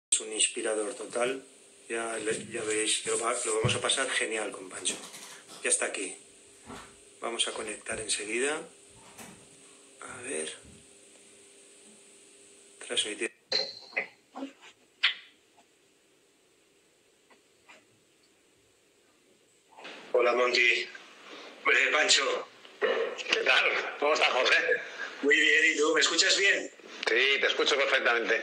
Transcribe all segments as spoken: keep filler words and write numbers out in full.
Es un inspirador total. Ya, ya veis que lo, va, lo vamos a pasar genial con Pancho. Ya está aquí. Vamos a conectar enseguida. A ver. Transmitir. Hola, Monkey. Hombre, Pancho. ¿Qué tal? ¿Cómo estás, José? Muy bien, ¿y tú? ¿Me escuchas bien? Sí, te escucho perfectamente.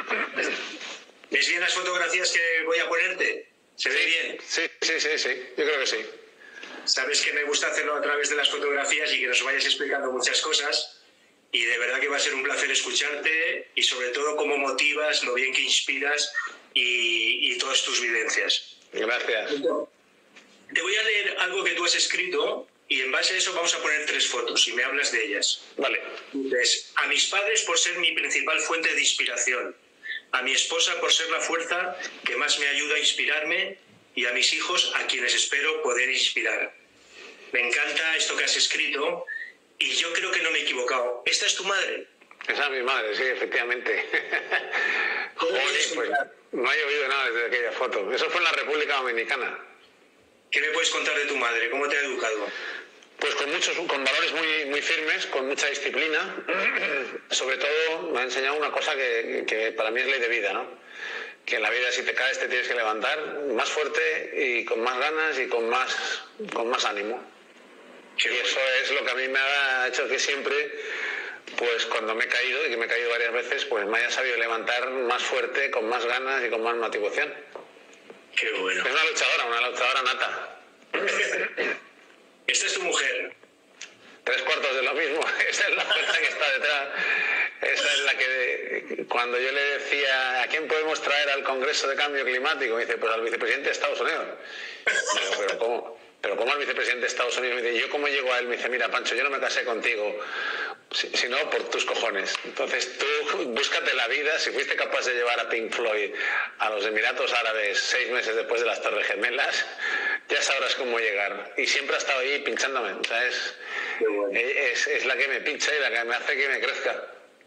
¿Ves bien las fotografías que voy a ponerte? ¿Se ve bien? Sí, sí, sí, sí, yo creo que sí. Sabes que me gusta hacerlo a través de las fotografías y que nos vayas explicando muchas cosas. Y de verdad que va a ser un placer escucharte y sobre todo cómo motivas, lo bien que inspiras y, y todas tus vivencias. Gracias. Te voy a leer algo que tú has escrito y en base a eso vamos a poner tres fotos y me hablas de ellas. Vale. Entonces, a mis padres por ser mi principal fuente de inspiración, a mi esposa por ser la fuerza que más me ayuda a inspirarme y a mis hijos a quienes espero poder inspirar. Me encanta esto que has escrito y yo creo que no me he equivocado. ¿Esta es tu madre? Esa es mi madre, sí, efectivamente. Joder, pues no ha llovido nada desde aquella foto. Eso fue en la República Dominicana. ¿Qué me puedes contar de tu madre? ¿Cómo te ha educado? Pues con muchos, con valores muy, muy firmes, con mucha disciplina. Sobre todo me ha enseñado una cosa que, que para mí es ley de vida, ¿no? Que en la vida si te caes te tienes que levantar más fuerte y con más ganas y con más, con más ánimo. Qué y bueno. eso es lo que a mí me ha hecho que siempre, pues cuando me he caído, y que me he caído varias veces, pues me haya sabido levantar más fuerte, con más ganas y con más motivación. Qué bueno. Es una luchadora, una luchadora nata. Esta es tu mujer. Tres cuartos de lo mismo. Esa es la fuerza que está detrás. Esa es la que, cuando yo le decía, ¿a quién podemos traer al Congreso de Cambio Climático? Me dice, pues al vicepresidente de Estados Unidos. Digo, ¿pero cómo? ¿Pero cómo al vicepresidente de Estados Unidos? Me dice, ¿yo cómo llego a él? Me dice, mira, Pancho, yo no me casé contigo, sino por tus cojones. Entonces tú búscate la vida. Si fuiste capaz de llevar a Pink Floyd a los Emiratos Árabes seis meses después de las Torres Gemelas, ya sabrás cómo llegar. Y siempre ha estado ahí pinchándome. O sea, es, bueno. es, es la que me pincha y la que me hace que me crezca.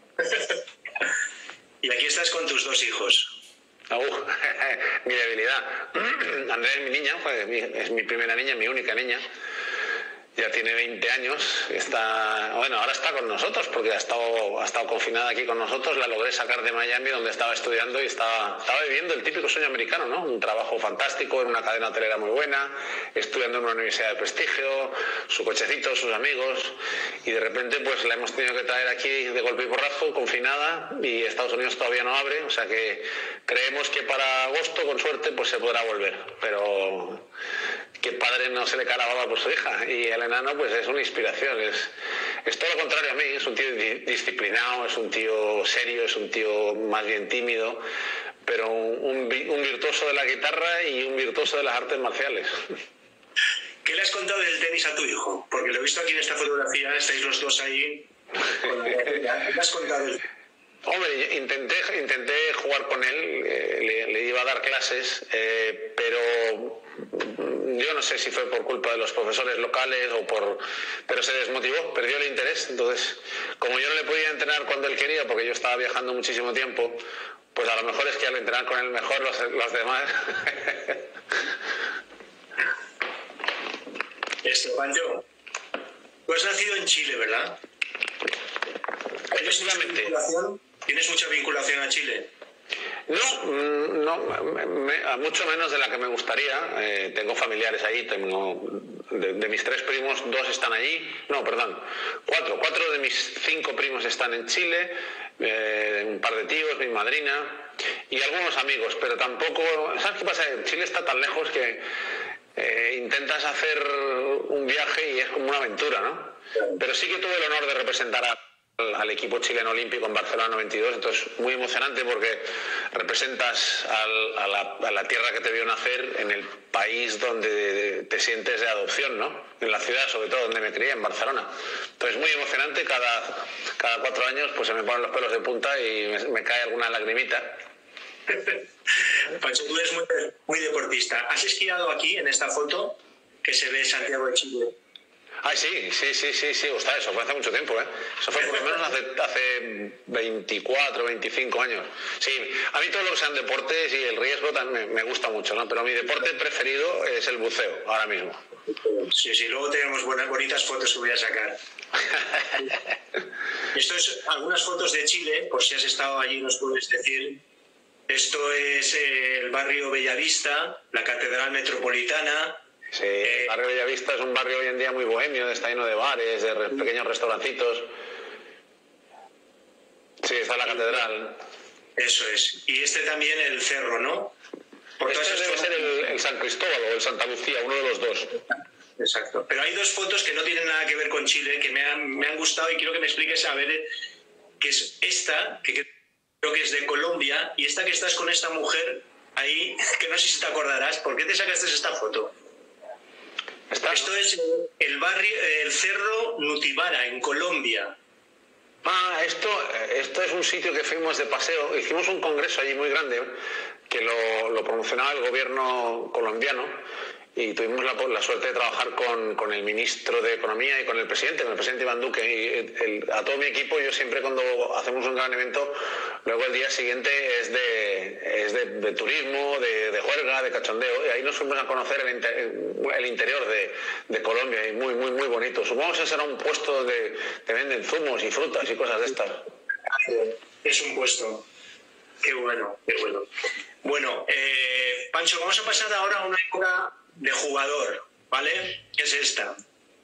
Y aquí estás con tus dos hijos. Uh, mi debilidad. Andrea es mi niña, es mi primera niña, mi única niña. Ya tiene veinte años, está, bueno, ahora está con nosotros porque ha estado, ha estado confinada aquí con nosotros. La logré sacar de Miami, donde estaba estudiando y estaba, estaba viviendo el típico sueño americano, ¿no? Un trabajo fantástico en una cadena hotelera muy buena, estudiando en una universidad de prestigio, su cochecito, sus amigos, y de repente pues la hemos tenido que traer aquí de golpe y porrazo, confinada, y Estados Unidos todavía no abre, o sea que creemos que para agosto, con suerte, pues se podrá volver, pero que el padre no se le cae la baba por su hija, y el enano pues es una inspiración, es, es todo lo contrario a mí, es un tío di disciplinado, es un tío serio, es un tío más bien tímido, pero un, un, un virtuoso de la guitarra y un virtuoso de las artes marciales. ¿Qué le has contado del tenis a tu hijo? Porque lo he visto aquí en esta fotografía, estáis los dos ahí. ¿Qué le has contado? Hombre, intenté, intenté jugar con él, eh, le, le iba a dar clases, eh, pero yo no sé si fue por culpa de los profesores locales o por... pero se desmotivó, perdió el interés. Entonces, como yo no le podía entrenar cuando él quería, porque yo estaba viajando muchísimo tiempo, pues a lo mejor es que al entrenar con él mejor los, los demás... Esto, Pancho, tú has nacido en Chile, ¿verdad? ¿Tienes mucha vinculación? ¿Tienes mucha vinculación a Chile? No, no, me, mucho menos de la que me gustaría. Eh, tengo familiares ahí, tengo de, de mis tres primos, dos están allí. No, perdón, cuatro. Cuatro de mis cinco primos están en Chile, eh, un par de tíos, mi madrina y algunos amigos, pero tampoco... ¿Sabes qué pasa? Chile está tan lejos que eh, intentas hacer un viaje y es como una aventura, ¿no? Pero sí que tuve el honor de representar a... al equipo chileno olímpico en Barcelona noventa y dos, entonces muy emocionante porque representas al, a, la, a la tierra que te vio nacer en el país donde te sientes de adopción, ¿no? En la ciudad, sobre todo, donde me crié, en Barcelona. Entonces muy emocionante, cada, cada cuatro años pues se me ponen los pelos de punta y me, me cae alguna lagrimita. Pancho, tú eres muy, muy deportista. ¿Has esquiado aquí, en esta foto, que se ve Santiago de Chile? Ay, sí, sí, sí, sí, sí, ostras, eso fue hace mucho tiempo, ¿eh? Eso fue por lo menos hace, hace veinticuatro, veinticinco años. Sí, a mí todo lo que sean deportes y el riesgo también me, me gusta mucho, ¿no? Pero mi deporte preferido es el buceo, ahora mismo. Sí, sí, luego tenemos buenas, bonitas fotos que voy a sacar. Esto es algunas fotos de Chile, por si has estado allí nos puedes decir. Esto es el barrio Bellavista, la Catedral Metropolitana. Sí, el barrio Bellavista es un barrio hoy en día muy bohemio, está lleno de bares, de re pequeños restaurancitos. Sí, está la catedral. Eso es. Y este también el cerro, ¿no? Por este debe zonas... ser el, el San Cristóbal o el Santa Lucía, uno de los dos. Exacto. Pero hay dos fotos que no tienen nada que ver con Chile, que me han, me han gustado y quiero que me expliques a ver, que es esta, que creo que es de Colombia, y esta que estás con esta mujer ahí, que no sé si te acordarás. ¿Por qué te sacaste esta foto? ¿Está? Esto es el barrio, el Cerro Nutibara, en Colombia. Ah, esto, esto es un sitio que fuimos de paseo. Hicimos un congreso allí muy grande que lo, lo promocionaba el gobierno colombiano y tuvimos la, la suerte de trabajar con, con el ministro de Economía y con el presidente, con el presidente Iván Duque. Y el, a todo mi equipo, yo siempre cuando hacemos un gran evento, luego el día siguiente es de, es de, de turismo, de, de juerga, de cachondeo, y ahí nos fuimos a conocer el, inter, el interior de, de Colombia, y muy, muy, muy bonito. Supongo que ese será un puesto donde te venden zumos y frutas y cosas de estas. Es un puesto. Qué bueno, qué bueno. Bueno, eh, Pancho, vamos a pasar ahora a una época de jugador, ¿vale? Que es esta.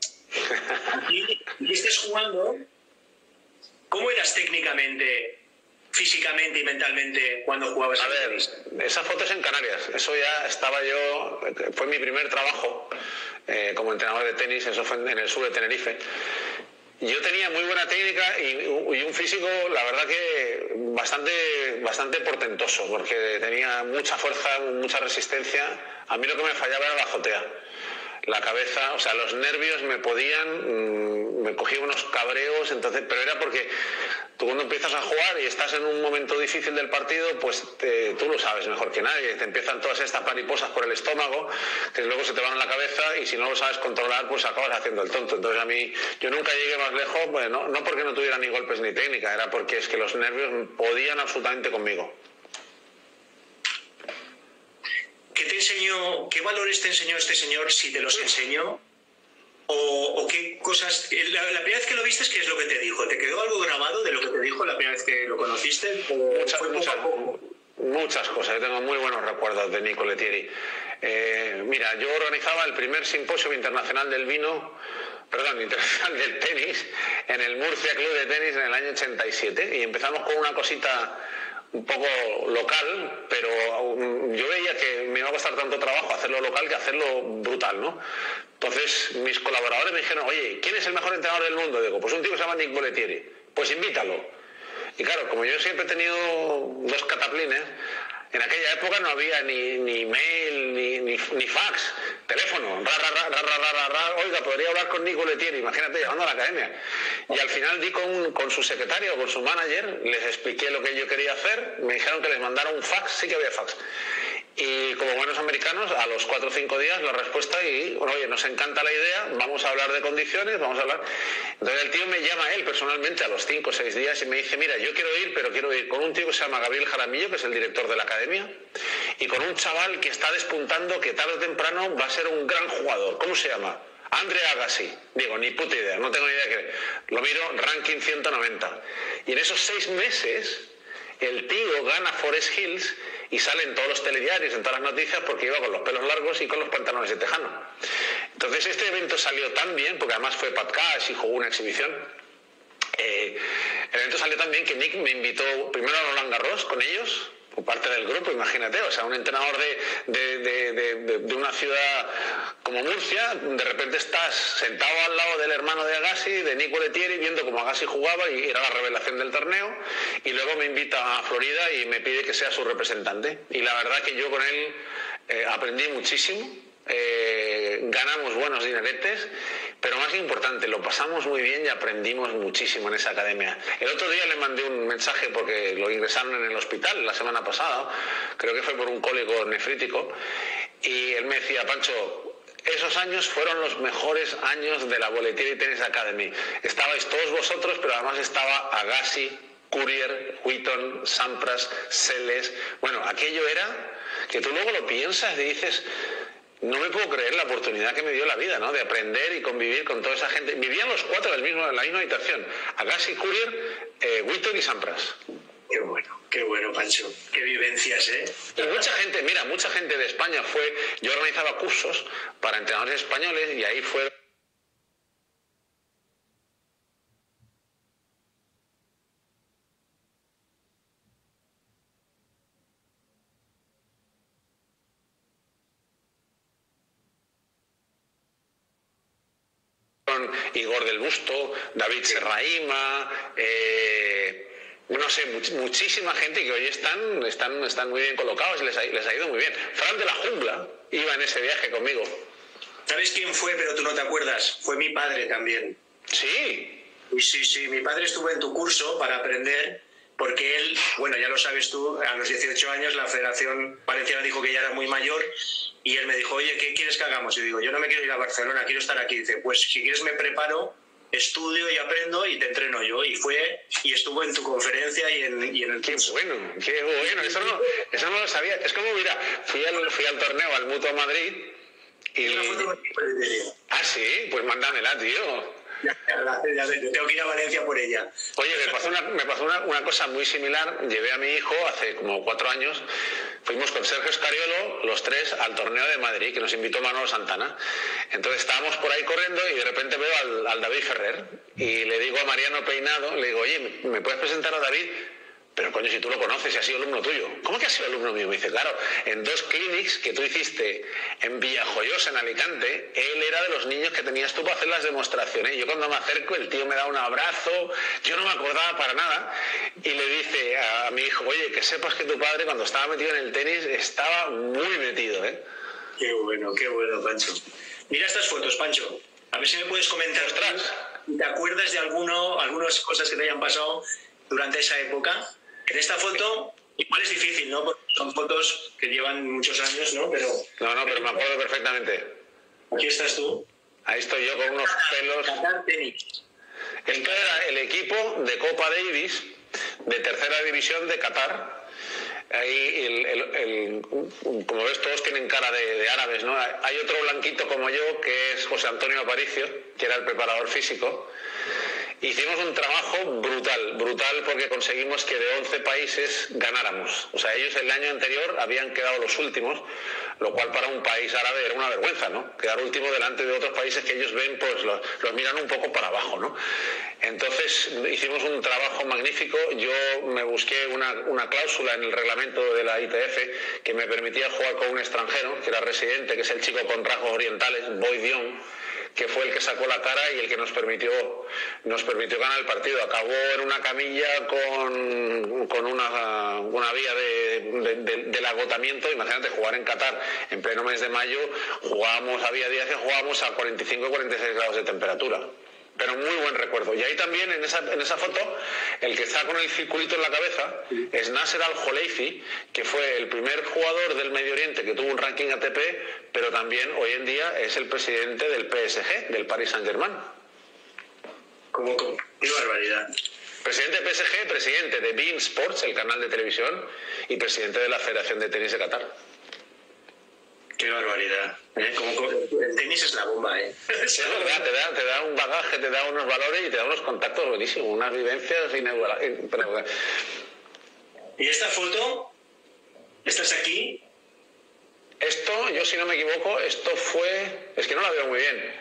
Y, y estés jugando, ¿cómo eras técnicamente, físicamente y mentalmente cuando jugabas? A ver, esa foto es en Canarias. Eso ya estaba yo, fue mi primer trabajo eh, como entrenador de tenis, eso fue en el sur de Tenerife. Yo tenía muy buena técnica y, y un físico, la verdad que bastante, bastante portentoso, porque tenía mucha fuerza, mucha resistencia. A mí lo que me fallaba era la azotea. La cabeza, o sea, los nervios me podían, me cogía unos cabreos, entonces, pero era porque tú cuando empiezas a jugar y estás en un momento difícil del partido, pues te, tú lo sabes mejor que nadie, te empiezan todas estas mariposas por el estómago, que luego se te van a la cabeza y si no lo sabes controlar, pues acabas haciendo el tonto. Entonces a mí, yo nunca llegué más lejos, pues no, no porque no tuviera ni golpes ni técnica, era porque es que los nervios podían absolutamente conmigo. ¿Qué te enseñó, qué valores te enseñó este señor, si te los enseñó? O, o qué cosas... La, la primera vez que lo viste, ¿qué es lo que te dijo? ¿Te quedó algo grabado de lo que te dijo la primera vez que lo conociste? Muchas, fue muchas, poco a poco? muchas cosas. Yo tengo muy buenos recuerdos de Nico Lettieri. Eh, mira, yo organizaba el primer simposio internacional del vino, perdón, internacional del tenis, en el Murcia Club de Tenis en el año ochenta y siete. Y empezamos con una cosita un poco local, pero yo veía que me iba a costar tanto trabajo hacerlo local que hacerlo brutal, ¿no? Entonces mis colaboradores me dijeron, oye, ¿quién es el mejor entrenador del mundo? Digo, pues un tío que se llama Nick Bollettieri, pues invítalo. Y claro, como yo siempre he tenido dos cataplines, en aquella época no había ni, ni mail, ni, ni, ni fax, teléfono, ra, ra, ra, ra, ra, ra, ra, oiga, podría hablar con Nico Lettieri, imagínate, llamando a la academia. Y al final di con, con su secretario, con su manager, les expliqué lo que yo quería hacer, me dijeron que les mandara un fax, sí que había fax. Y como buenos americanos, a los cuatro o cinco días la respuesta y, bueno, oye, nos encanta la idea, vamos a hablar de condiciones, vamos a hablar. Entonces el tío me llama a él personalmente a los cinco o seis días y me dice, mira, yo quiero ir, pero quiero ir con un tío que se llama Gabriel Jaramillo, que es el director de la academia, y con un chaval que está despuntando, que tarde o temprano va a ser un gran jugador. ¿Cómo se llama? Andre Agassi. Digo, ni puta idea, no tengo ni idea de qué. Lo miro, ranking ciento noventa. Y en esos seis meses, el tío gana Forest Hills y sale en todos los telediarios, en todas las noticias, porque iba con los pelos largos y con los pantalones de tejano. Entonces este evento salió tan bien, porque además fue Pat Cash y jugó una exhibición. Eh, el evento salió tan bien que Nick me invitó primero a Roland Garros con ellos, por parte del grupo, imagínate, o sea, un entrenador de, de, de, de, de una ciudad como Murcia, de repente estás sentado al lado del hermano de Agassi, de Nico Lettieri, viendo cómo Agassi jugaba y era la revelación del torneo, y luego me invita a Florida y me pide que sea su representante. Y la verdad que yo con él eh, aprendí muchísimo, eh, ganamos buenos dineretes, pero más importante, lo pasamos muy bien y aprendimos muchísimo en esa academia. El otro día le mandé un mensaje porque lo ingresaron en el hospital la semana pasada, creo que fue por un cólico nefrítico, y él me decía, Pancho, esos años fueron los mejores años de la Boletieri Tennis Academy. Estabais todos vosotros, pero además estaba Agassi, Courier, Wheaton, Sampras, Seles. Bueno, aquello era que tú luego lo piensas y dices, no me puedo creer la oportunidad que me dio la vida, ¿no? De aprender y convivir con toda esa gente. Vivían los cuatro del mismo, en la misma habitación. Agassi, Courier, eh, Wheaton y Sampras. Qué bueno, qué bueno, Pancho. Qué vivencias, ¿eh? Y mucha gente, mira, mucha gente de España fue... Yo organizaba cursos para entrenadores españoles y ahí fue... Igor del Busto, David Serraima, eh, no sé, much, muchísima gente que hoy están, están, están muy bien colocados, les ha, les ha ido muy bien. Fran de la Jungla iba en ese viaje conmigo. ¿Sabes quién fue, pero tú no te acuerdas? Fue mi padre también. Sí. Y sí, sí, mi padre estuvo en tu curso para aprender, porque él, bueno, ya lo sabes tú, a los dieciocho años la Federación Valenciana dijo que ya era muy mayor, y él me dijo, oye, ¿qué quieres que hagamos? Y digo, yo no me quiero ir a Barcelona, quiero estar aquí. Dice, pues si quieres me preparo, estudio y aprendo y te entreno yo. Y fue, y estuvo en tu conferencia y en, y en el Qué curso. bueno, qué bueno, eso no, eso no lo sabía. Es como, mira, fui al, fui al torneo, al Mutua Madrid, y... Una foto de... Ah, sí, pues mándamela, tío. Ya, ya, ya, ya, tengo que ir a Valencia por ella. Oye, me pasó, una, me pasó una, una cosa muy similar. Llevé a mi hijo hace como cuatro años. Fuimos con Sergio Scariolo, los tres, al torneo de Madrid, que nos invitó Manolo Santana. Entonces estábamos por ahí corriendo y de repente veo al, al David Ferrer. Y le digo a Mariano Peinado, le digo, oye, ¿me puedes presentar a David? Pero coño, si tú lo conoces, si ha sido alumno tuyo. ¿Cómo que ha sido alumno mío? Me dice, claro, en dos clinics que tú hiciste en Villajoyosa, en Alicante, él era de los niños que tenías tú para hacer las demostraciones. Yo cuando me acerco, el tío me da un abrazo, yo no me acordaba para nada, y le dice a mi hijo, oye, que sepas que tu padre cuando estaba metido en el tenis estaba muy metido, ¿eh? Qué bueno, qué bueno, Pancho. Mira estas fotos, Pancho. A ver si me puedes comentar. Ostras. ¿Te acuerdas de alguno, algunas cosas que te hayan pasado durante esa época? En esta foto, igual es difícil, ¿no? Porque son fotos que llevan muchos años, ¿no? Pero... No, no, pero me acuerdo perfectamente. Aquí estás tú. Ahí estoy yo con unos pelos... Qatar Tenis. Esto era el equipo de Copa Davis, de tercera división de Qatar. Ahí, el, el, el, como ves, todos tienen cara de, de árabes, ¿no? Hay otro blanquito como yo, que es José Antonio Aparicio, que era el preparador físico. Hicimos un trabajo brutal, brutal porque conseguimos que de once países ganáramos. O sea, ellos el año anterior habían quedado los últimos, lo cual para un país árabe era una vergüenza, ¿no? Quedar último delante de otros países que ellos ven, pues los, los miran un poco para abajo, ¿no? Entonces hicimos un trabajo magnífico. Yo me busqué una, una cláusula en el reglamento de la I T F que me permitía jugar con un extranjero, que era residente, que es el chico con rasgos orientales, Boy Dion, que fue el que sacó la cara y el que nos permitió nos permitió ganar el partido. Acabó en una camilla con, con una, una vía de, de, de, del agotamiento. Imagínate jugar en Qatar en pleno mes de mayo, jugábamos, había días que jugábamos a cuarenta y cinco y cuarenta y seis grados de temperatura. Pero muy buen recuerdo. Y ahí también, en esa, en esa foto, el que está con el circulito en la cabeza es Nasser Al-Khelaifi, que fue el primer jugador del Medio Oriente que tuvo un ranking A T P, pero también hoy en día es el presidente del P S G, del Paris Saint-Germain. ¿Cómo, cómo? ¡Qué barbaridad! Presidente del P S G, presidente de beIN Sports, el canal de televisión, y presidente de la Federación de Tenis de Qatar. ¡Qué barbaridad! ¿Eh? Como, como, el tenis es la bomba, ¿eh? Es verdad, te da, te da un bagaje, te da unos valores y te da unos contactos buenísimos, unas vivencias inigualables. Pero... ¿Y esta foto? ¿Estás aquí? Esto, yo si no me equivoco, esto fue... Es que no la veo muy bien.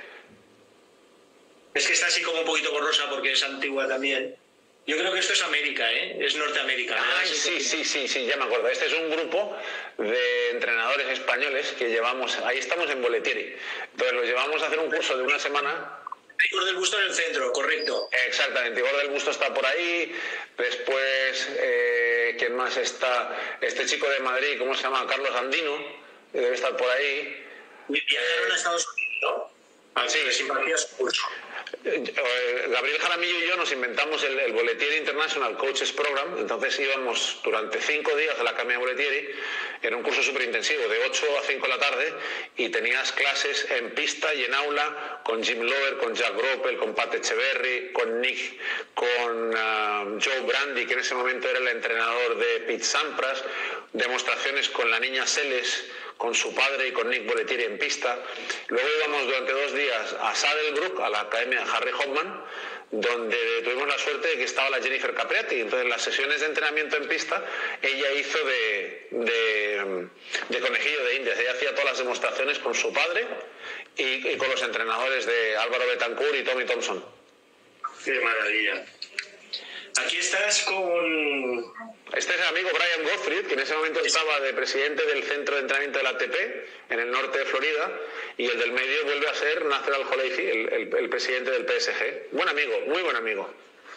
Es que está así como un poquito borrosa porque es antigua también. Yo creo que esto es América, ¿eh? Es Norteamérica. Ah, sí, sí, sí, sí, ya me acuerdo. Este es un grupo de entrenadores españoles que llevamos, ahí estamos en Boletieri. Entonces los llevamos a hacer un curso de una semana. Igor del Busto en el centro, correcto. Exactamente, Igor del Busto está por ahí. Después, eh, ¿quién más está? Este chico de Madrid, ¿cómo se llama? Carlos Andino, debe estar por ahí. Viajaron a Estados Unidos, ¿no? Ah, sí, les impartía su curso. Gabriel Jaramillo y yo nos inventamos el, el Boletieri International Coaches Program. Entonces íbamos durante cinco días a la Academia Boletieri, Era un curso súper intensivo, de ocho a cinco de la tarde, y tenías clases en pista y en aula con Jim Loehr, con Jack Groppel, con Pat Echeverry, con Nick, con uh, Joe Brandy, que en ese momento era el entrenador de Pete Sampras, demostraciones con la niña Seles, con su padre y con Nick Bollettieri en pista. Luego íbamos durante dos días a Saddlebrook, a la academia de Harry Hoffman, donde tuvimos la suerte de que estaba la Jennifer Capriati. Entonces, en las sesiones de entrenamiento en pista, ella hizo de, de, de conejillo de indias. Ella hacía todas las demostraciones con su padre y, y con los entrenadores de Álvaro Betancourt y Tommy Thompson. ¡Qué maravilla! Aquí estás con... Este es el amigo Brian Gottfried, que en ese momento estaba de presidente del centro de entrenamiento de la A T P en el norte de Florida, y el del medio vuelve a ser Nasser Al-Khelaifi, el, el, el presidente del P S G. Buen amigo, muy buen amigo.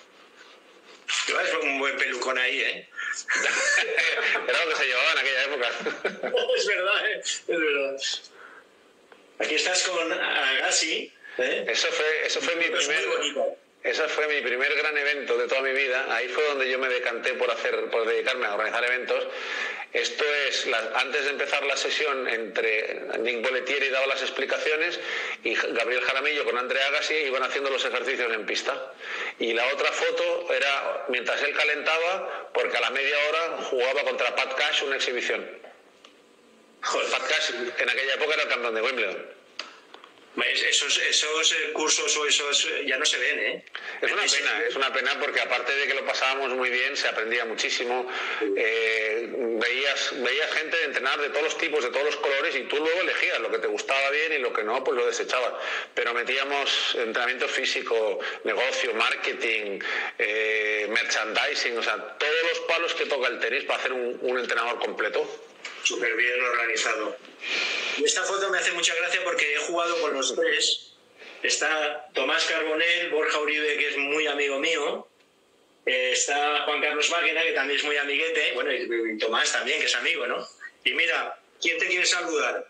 Llevas un buen pelucón ahí, ¿eh? Era lo que se llevaba en aquella época. Es verdad, ¿eh? Es verdad. Aquí estás con Agassi, ¿eh? Eso fue, eso fue mi es primer... Muy bonito. Ese fue mi primer gran evento de toda mi vida. Ahí fue donde yo me decanté por hacer, por dedicarme a organizar eventos. Esto es, la, antes de empezar la sesión, entre Nick Bollettieri daba las explicaciones y Gabriel Jaramillo con Andre Agassi iban haciendo los ejercicios en pista. Y la otra foto era mientras él calentaba, porque a la media hora jugaba contra Pat Cash una exhibición. Joder, Pat Cash en aquella época era el campeón de Wimbledon. Esos, esos cursos o esos ya no se ven, ¿eh? Es una pena, es una pena porque aparte de que lo pasábamos muy bien, se aprendía muchísimo. Eh, veías, veías gente entrenar de todos los tipos, de todos los colores, y tú luego elegías lo que te gustaba bien y lo que no, pues lo desechabas. Pero metíamos entrenamiento físico, negocio, marketing, eh, merchandising, o sea, todos los palos que toca el tenis para hacer un, un entrenador completo. Súper bien organizado. Y esta foto me hace mucha gracia porque he jugado con los tres. Está Tomás Carbonell, Borja Uribe, que es muy amigo mío. Eh, está Juan Carlos Máquina, que también es muy amiguete. Bueno, y, y Tomás también, que es amigo, ¿no? Y mira, ¿quién te quiere saludar?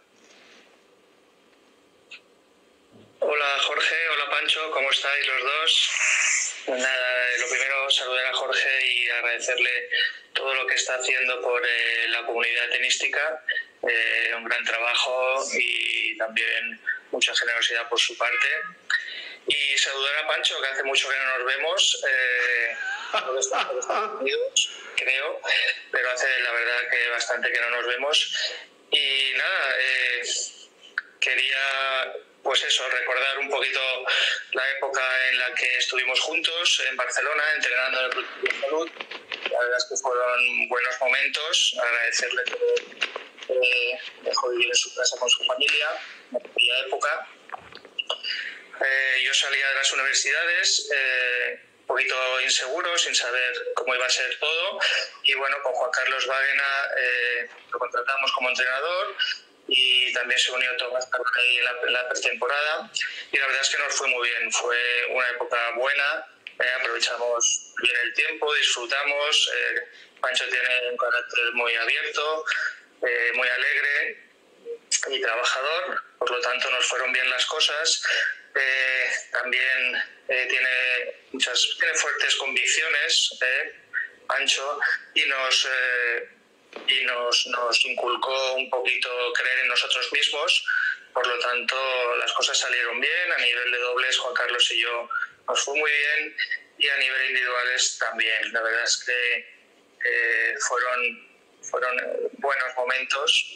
Hola Jorge, hola Pancho, ¿cómo estáis los dos? Pues nada, lo primero saludar a Jorge y agradecerle todo lo que está haciendo por eh, la comunidad tenística, eh, un gran trabajo y también mucha generosidad por su parte. Y saludar a Pancho, que hace mucho que no nos vemos, eh, no estamos unidos, creo, pero hace la verdad que bastante que no nos vemos. Y nada, eh, quería... Pues eso, recordar un poquito la época en la que estuvimos juntos en Barcelona, entrenando en el Club de Salud. La verdad es que fueron buenos momentos. Agradecerle que eh, dejó vivir en su casa con su familia en aquella época. Eh, yo salía de las universidades eh, un poquito inseguro, sin saber cómo iba a ser todo. Y bueno, con Juan Carlos Máquina eh, lo contratamos como entrenador. Y también se unió Tomás Carbonell en la, en la pretemporada, y la verdad es que nos fue muy bien, fue una época buena, eh, aprovechamos bien el tiempo, disfrutamos. eh, Pancho tiene un carácter muy abierto, eh, muy alegre y trabajador, por lo tanto nos fueron bien las cosas. Eh, también eh, tiene muchas tiene fuertes convicciones, eh, Pancho, y nos... Eh, y nos, nos inculcó un poquito creer en nosotros mismos. Por lo tanto, las cosas salieron bien. A nivel de dobles, Juan Carlos y yo nos fue muy bien, y a nivel individuales también. La verdad es que eh, fueron, fueron buenos momentos.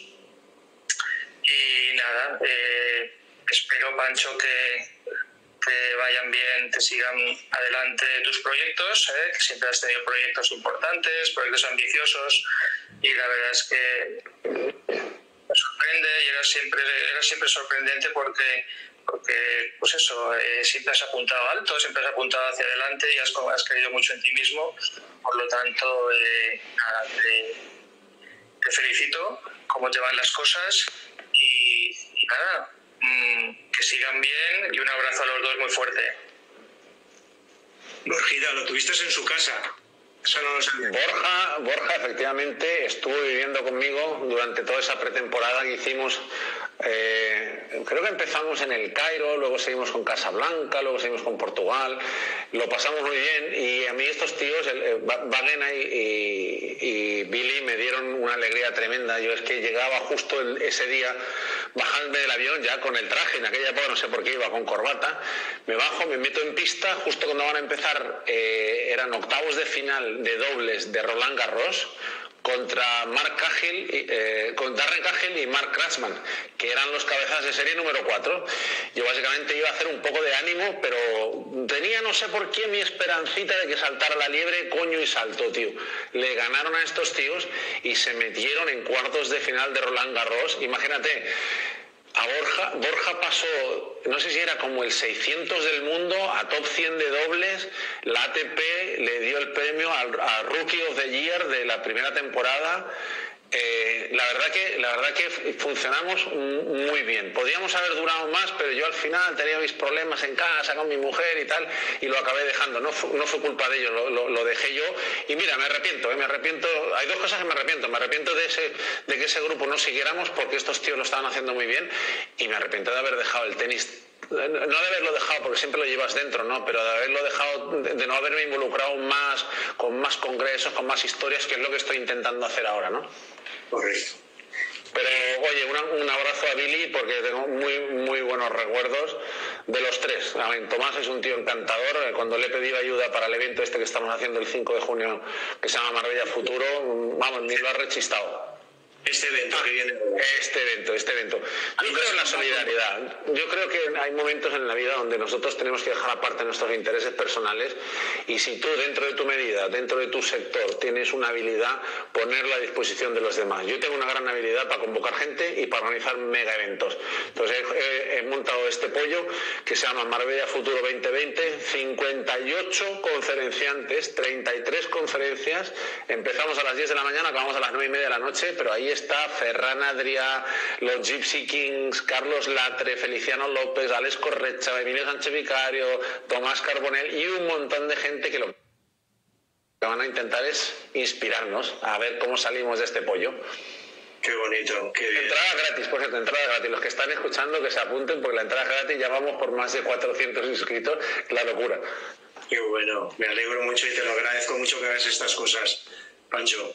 Y nada, eh, espero, Pancho, que te vayan bien, te sigan adelante tus proyectos, ¿eh? Que siempre has tenido proyectos importantes, proyectos ambiciosos, y la verdad es que me sorprende y era siempre, era siempre sorprendente porque, porque pues eso, eh, siempre has apuntado alto, siempre has apuntado hacia adelante y has, has creído mucho en ti mismo. Por lo tanto, eh, nada, te, te felicito, cómo te van las cosas, y, y nada, mmm, que sigan bien, y un abrazo a los dos muy fuerte. Borjita, lo tuviste en su casa. Eso no lo sabía. Borja, Borja efectivamente estuvo viviendo conmigo durante toda esa pretemporada que hicimos. Eh, creo que empezamos en el Cairo, luego seguimos con Casablanca, luego seguimos con Portugal, lo pasamos muy bien y a mí estos tíos, el, el, Bagena y, y, y Billy me dieron una alegría tremenda. Yo es que llegaba justo el, ese día bajarme del avión ya con el traje, en aquella época no sé por qué iba con corbata, me bajo, me meto en pista, justo cuando van a empezar eh, eran octavos de final de dobles de Roland Garros contra Mark Cahill, eh, con Darren Cahill y Mark Crashman, que eran los cabezas de serie número cuatro. Yo básicamente iba a hacer un poco de ánimo, pero tenía no sé por qué mi esperancita de que saltara la liebre, coño y saltó, tío. Le ganaron a estos tíos y se metieron en cuartos de final de Roland Garros. Imagínate, a Borja, Borja pasó, no sé si era como el seiscientos del mundo, a top cien de dobles. La A T P le dio el premio al, a Rookie of the Year de la primera temporada. Eh, la verdad que la verdad que funcionamos muy bien. Podríamos haber durado más, pero yo al final tenía mis problemas en casa con mi mujer y tal, y lo acabé dejando. No fue, no fue culpa de ellos, lo, lo, lo dejé yo. Y mira, me arrepiento, ¿eh? me arrepiento. Hay dos cosas que me arrepiento. Me arrepiento de ese de que ese grupo no siguiéramos porque estos tíos lo estaban haciendo muy bien, y me arrepiento de haber dejado el tenis. No de haberlo dejado porque siempre lo llevas dentro, ¿no? Pero de haberlo dejado, de, de no haberme involucrado más, con más congresos, con más historias, que es lo que estoy intentando hacer ahora, ¿no? Correcto. Pero oye, una, un abrazo a Billy porque tengo muy muy buenos recuerdos de los tres. A ver, Tomás es un tío encantador. Cuando le he pedido ayuda para el evento este que estamos haciendo el cinco de junio, que se llama Marbella Futuro, vamos, ni lo ha rechistado. Este evento que viene. Este evento, este evento. Yo creo en la solidaridad. Yo creo que hay momentos en la vida donde nosotros tenemos que dejar aparte nuestros intereses personales, y si tú dentro de tu medida, dentro de tu sector, tienes una habilidad, ponerla a disposición de los demás. Yo tengo una gran habilidad para convocar gente y para organizar mega eventos. Entonces he, he montado este pollo que se llama Marbella Futuro veinte veinte, cincuenta y ocho conferenciantes, treinta y tres conferencias. Empezamos a las diez de la mañana, acabamos a las nueve y media de la noche, pero ahí está Ferran Adrià, los Gypsy Kings, Carlos Latre, Feliciano López, Alex Correcha, Emilio Sánchez Vicario, Tomás Carbonell y un montón de gente que lo que van a intentar es inspirarnos a ver cómo salimos de este pollo. Qué bonito, qué bien. Entrada gratis, por cierto, entrada gratis. Los que están escuchando que se apunten porque la entrada es gratis, ya vamos por más de cuatrocientos inscritos, la locura. Qué bueno, me alegro mucho y te lo agradezco mucho que hagas estas cosas, Pancho.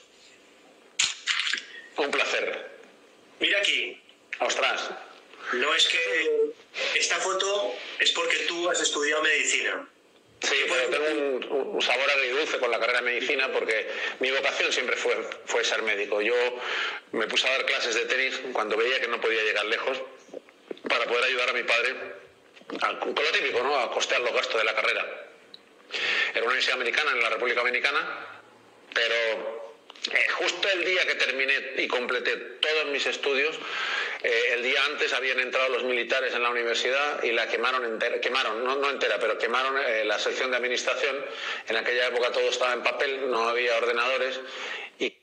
Un placer. Mira aquí. Ostras. No es que esta foto es porque tú has estudiado medicina. Sí, pero tengo un, un sabor agridulce con la carrera de medicina porque mi vocación siempre fue, fue ser médico. Yo me puse a dar clases de tenis cuando veía que no podía llegar lejos para poder ayudar a mi padre a, con lo típico, ¿no? A costear los gastos de la carrera. Era una universidad americana en la República Dominicana, pero Eh, justo el día que terminé y completé todos mis estudios, eh, el día antes habían entrado los militares en la universidad y la quemaron entera, quemaron, no, no entera, pero quemaron eh, la sección de administración. En aquella época todo estaba en papel, no había ordenadores y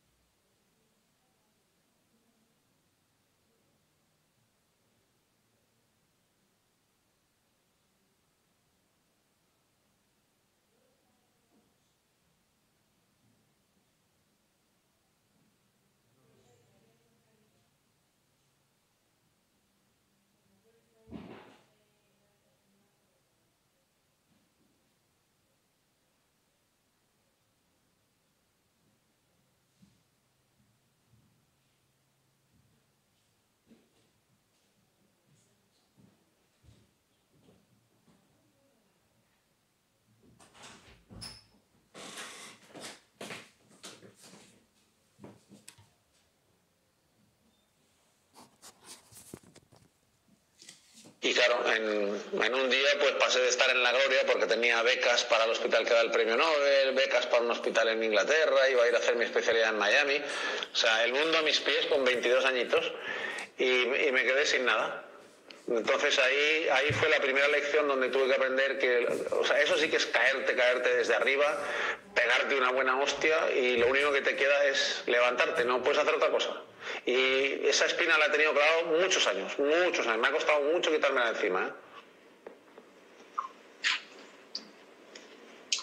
Y claro, en, en un día pues pasé de estar en la gloria porque tenía becas para el hospital que da el premio Nobel, becas para un hospital en Inglaterra, iba a ir a hacer mi especialidad en Miami. O sea, el mundo a mis pies con veintidós añitos y, y me quedé sin nada. Entonces ahí, ahí fue la primera lección donde tuve que aprender que, o sea, eso sí que es caerte, caerte desde arriba, pegarte una buena hostia y lo único que te queda es levantarte, no puedes hacer otra cosa. Y esa espina la he tenido clavado muchos años, muchos años, me ha costado mucho quitármela de encima, ¿eh?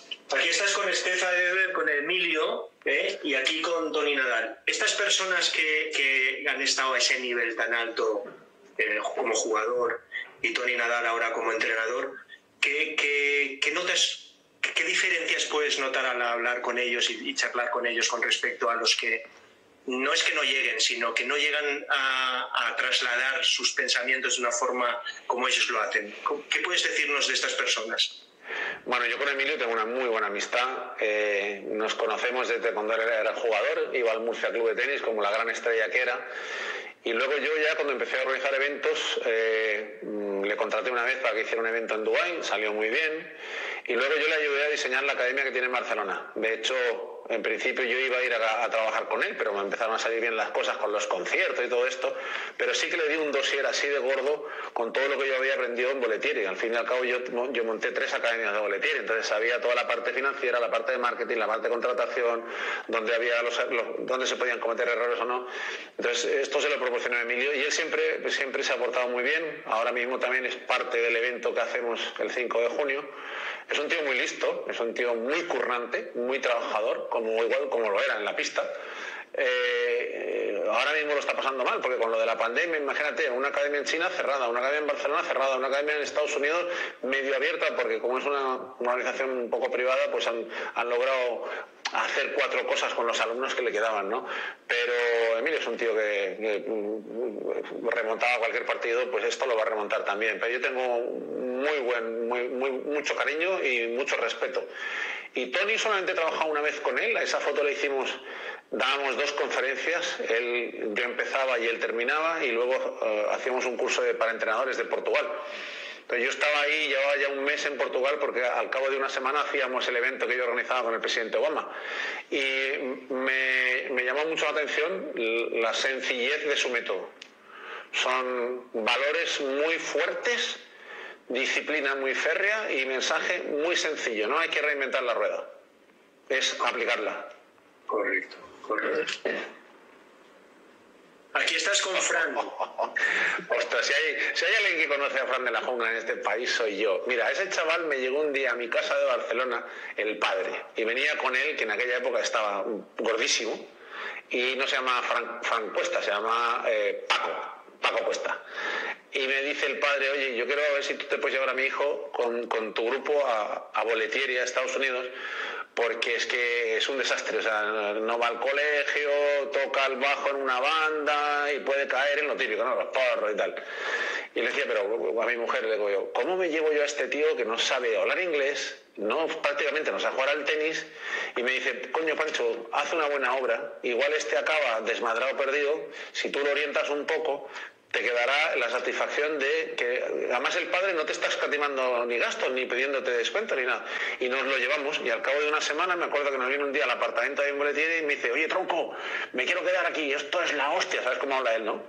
Aquí estás con Estefa Weber, con Emilio, ¿eh? Y aquí con Toni Nadal. Estas personas que, que han estado a ese nivel tan alto eh, como jugador y Toni Nadal ahora como entrenador, ¿qué, qué, qué notas, qué diferencias puedes notar al hablar con ellos y, y charlar con ellos con respecto a los que no es que no lleguen, sino que no llegan a, a trasladar sus pensamientos de una forma como ellos lo hacen? ¿Qué puedes decirnos de estas personas? Bueno, yo con Emilio tengo una muy buena amistad. Eh, nos conocemos desde cuando él era jugador, iba al Murcia Club de Tenis como la gran estrella que era. Y luego yo ya cuando empecé a organizar eventos, eh, le contraté una vez para que hiciera un evento en Dubái, salió muy bien. Y luego yo le ayudé a diseñar la academia que tiene en Barcelona. De hecho, en principio yo iba a ir a, a trabajar con él, pero me empezaron a salir bien las cosas con los conciertos y todo esto. Pero sí que le di un dossier así de gordo con todo lo que yo había aprendido en Bollettieri. Al fin y al cabo yo, yo monté tres academias de Bollettieri, entonces sabía toda la parte financiera, la parte de marketing, la parte de contratación, donde había los, los, donde se podían cometer errores o no. Entonces esto se lo proporcionó a Emilio y él siempre, siempre se ha portado muy bien. Ahora mismo también es parte del evento que hacemos el cinco de junio. Es un tío muy listo, es un tío muy currante, muy trabajador, como igual como lo era en la pista. Eh, ahora mismo lo está pasando mal, porque con lo de la pandemia, imagínate, una academia en China cerrada, una academia en Barcelona cerrada, una academia en Estados Unidos medio abierta, porque como es una, una organización un poco privada, pues han, han logrado hacer cuatro cosas con los alumnos que le quedaban, ¿no? Pero Emilio es un tío que, que remontaba cualquier partido, pues esto lo va a remontar también. Pero yo tengo muy buen, muy, muy, mucho cariño y mucho respeto. Y Toni solamente he trabajado una vez con él, a esa foto le hicimos, dábamos dos conferencias, él, yo empezaba y él terminaba, y luego uh, hacíamos un curso de, para entrenadores de Portugal. Entonces yo estaba ahí, llevaba ya un mes en Portugal, porque al cabo de una semana hacíamos el evento que yo organizaba con el presidente Obama. Y me, me llamó mucho la atención la sencillez de su método. Son valores muy fuertes, disciplina muy férrea y mensaje muy sencillo. No hay que reinventar la rueda, es aplicarla. Correcto, correcto. Aquí estás con Fran. Ostras, si hay, si hay alguien que conoce a Fran de la Jungla en este país, soy yo. Mira, ese chaval me llegó un día a mi casa de Barcelona, el padre, y venía con él, que en aquella época estaba gordísimo, y no se llama Fran, Fran Cuesta, se llama eh, Paco, Paco Cuesta. Y me dice el padre, oye, yo quiero ver si tú te puedes llevar a mi hijo con, con tu grupo a, a Bollettieri, a Estados Unidos, porque es que es un desastre, o sea, no va al colegio, toca el bajo en una banda y puede caer en lo típico, ¿no? Los porros y tal. Y le decía, pero a mi mujer le digo yo, ¿cómo me llevo yo a este tío que no sabe hablar inglés, no prácticamente no sabe jugar al tenis? Y me dice, coño Pancho, haz una buena obra, igual este acaba desmadrado, perdido, si tú lo orientas un poco, te quedará la satisfacción de que además el padre no te está escatimando ni gastos, ni pidiéndote descuento, ni nada. Y nos lo llevamos, y al cabo de una semana me acuerdo que nos vino un día al apartamento de Bollettieri y me dice, oye tronco, me quiero quedar aquí, esto es la hostia, ¿sabes cómo habla él, no?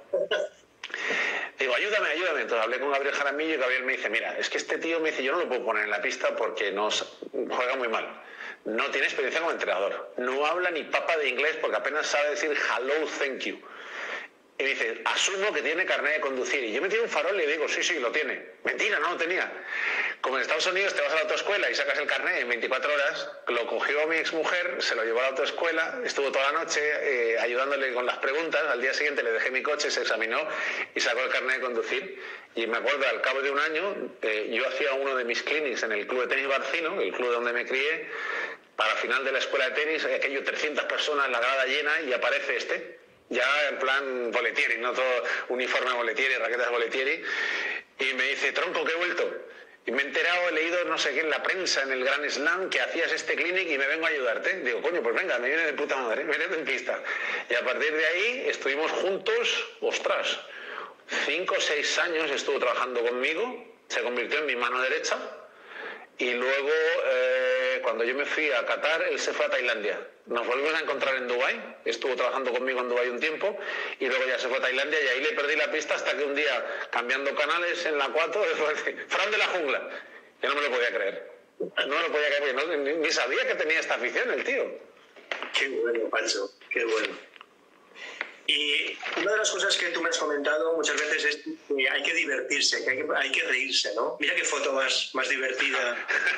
Digo, ayúdame, ayúdame. Entonces hablé con Gabriel Jaramillo y Gabriel me dice, mira, es que este tío me dice, yo no lo puedo poner en la pista porque nos juega muy mal. No tiene experiencia como entrenador. No habla ni papa de inglés porque apenas sabe decir hello, thank you. Y me dice, asumo que tiene carnet de conducir. Y yo me tiro un farol y le digo, sí, sí, lo tiene. Mentira, no lo tenía. Como en Estados Unidos te vas a la autoescuela y sacas el carnet en veinticuatro horas, lo cogió mi exmujer, se lo llevó a la autoescuela, estuvo toda la noche eh, ayudándole con las preguntas. Al día siguiente le dejé mi coche, se examinó y sacó el carnet de conducir. Y me acuerdo, al cabo de un año, eh, yo hacía uno de mis clinics en el Club de Tenis Barcino, el club donde me crié, para final de la escuela de tenis, aquello trescientas personas, la grada llena, y aparece este. Ya en plan Bollettieri, no todo uniforme Bollettieri, raquetas Bollettieri, y me dice, tronco, que he vuelto. Y me he enterado, he leído no sé qué en la prensa, en el Gran Slam, que hacías este clinic y me vengo a ayudarte. Digo, coño, pues venga, me viene de puta madre, métete en pista. Y a partir de ahí estuvimos juntos, ostras, cinco o seis años estuvo trabajando conmigo, se convirtió en mi mano derecha, y luego eh, cuando yo me fui a Qatar, él se fue a Tailandia. Nos volvimos a encontrar en Dubái, estuvo trabajando conmigo en Dubái un tiempo y luego ya se fue a Tailandia y ahí le perdí la pista hasta que un día, cambiando canales en la cuatro, Fran de la Jungla. Yo no me lo podía creer. No me lo podía creer, no, ni, ni sabía que tenía esta afición el tío. Qué bueno, Pancho, qué bueno. Y una de las cosas que tú me has comentado muchas veces es que hay que divertirse, que hay que, hay que reírse, ¿no? Mira qué foto más, más divertida.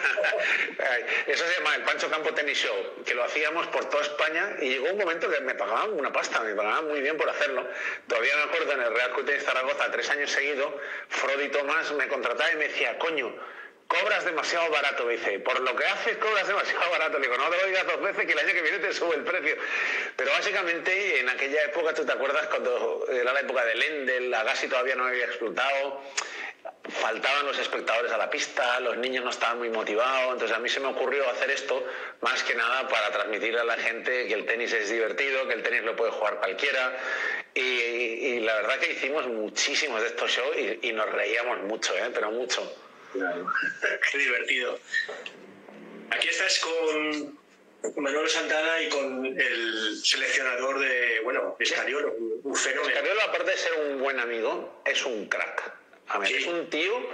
Eso se llama el Pancho Campo Tenis Show, que lo hacíamos por toda España y llegó un momento que me pagaban una pasta, me pagaban muy bien por hacerlo. Todavía me acuerdo en el Real Club Tenis Zaragoza, tres años seguidos, Frodi Tomás me contrataba y me decía, coño, cobras demasiado barato, me dice, por lo que haces cobras demasiado barato. Le digo, no te lo digas dos veces que el año que viene te sube el precio. Pero básicamente en aquella época, ¿tú te acuerdas cuando era la época del Endel, Agassi todavía no había explotado? Faltaban los espectadores a la pista, los niños no estaban muy motivados, entonces a mí se me ocurrió hacer esto más que nada para transmitirle a la gente que el tenis es divertido, que el tenis lo puede jugar cualquiera y, y la verdad que hicimos muchísimos de estos shows y, y nos reíamos mucho, ¿eh? Pero mucho. Claro. Qué divertido. Aquí estás con Manolo Santana y con el seleccionador de, bueno, Escariolo, un fenómeno. Escariolo, aparte de ser un buen amigo, es un crack. A ver, sí. es un tío,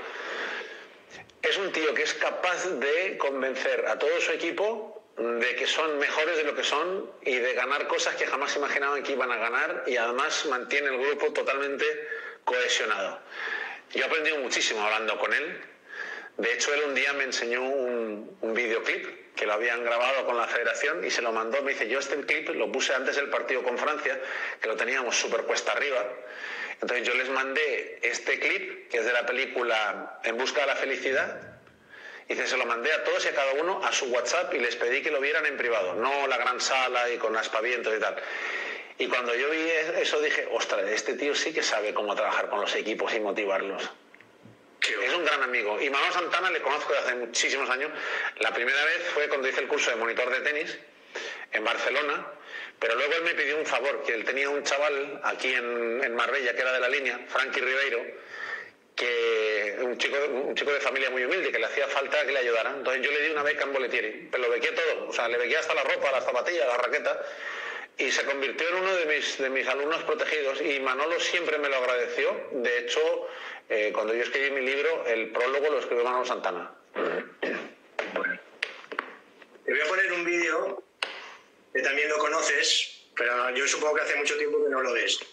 es un tío que es capaz de convencer a todo su equipo de que son mejores de lo que son y de ganar cosas que jamás imaginaban que iban a ganar y además mantiene el grupo totalmente cohesionado. Yo he aprendido muchísimo hablando con él. De hecho, él un día me enseñó un, un videoclip que lo habían grabado con la federación y se lo mandó. Me dice, yo este clip lo puse antes del partido con Francia, que lo teníamos súper cuesta arriba. Entonces yo les mandé este clip, que es de la película En busca de la felicidad, y se lo mandé a todos y a cada uno a su WhatsApp y les pedí que lo vieran en privado, no la gran sala y con aspavientos y tal. Y cuando yo vi eso dije, ostras, este tío sí que sabe cómo trabajar con los equipos y motivarlos. Es un gran amigo. Y Manolo Santana le conozco desde hace muchísimos años. La primera vez fue cuando hice el curso de monitor de tenis en Barcelona, pero luego él me pidió un favor, que él tenía un chaval aquí en, en Marbella, que era de la línea, Frankie Ribeiro, que un chico, un chico de familia muy humilde, que le hacía falta que le ayudaran. Entonces yo le di una beca en Boletieri, pero lo bequé todo, o sea, le bequé hasta la ropa, las zapatillas, la raqueta, y se convirtió en uno de mis, de mis alumnos protegidos, y Manolo siempre me lo agradeció. De hecho, eh, cuando yo escribí mi libro, el prólogo lo escribió Manolo Santana. Bueno, te voy a poner un vídeo que también lo conoces, pero yo supongo que hace mucho tiempo que no lo ves.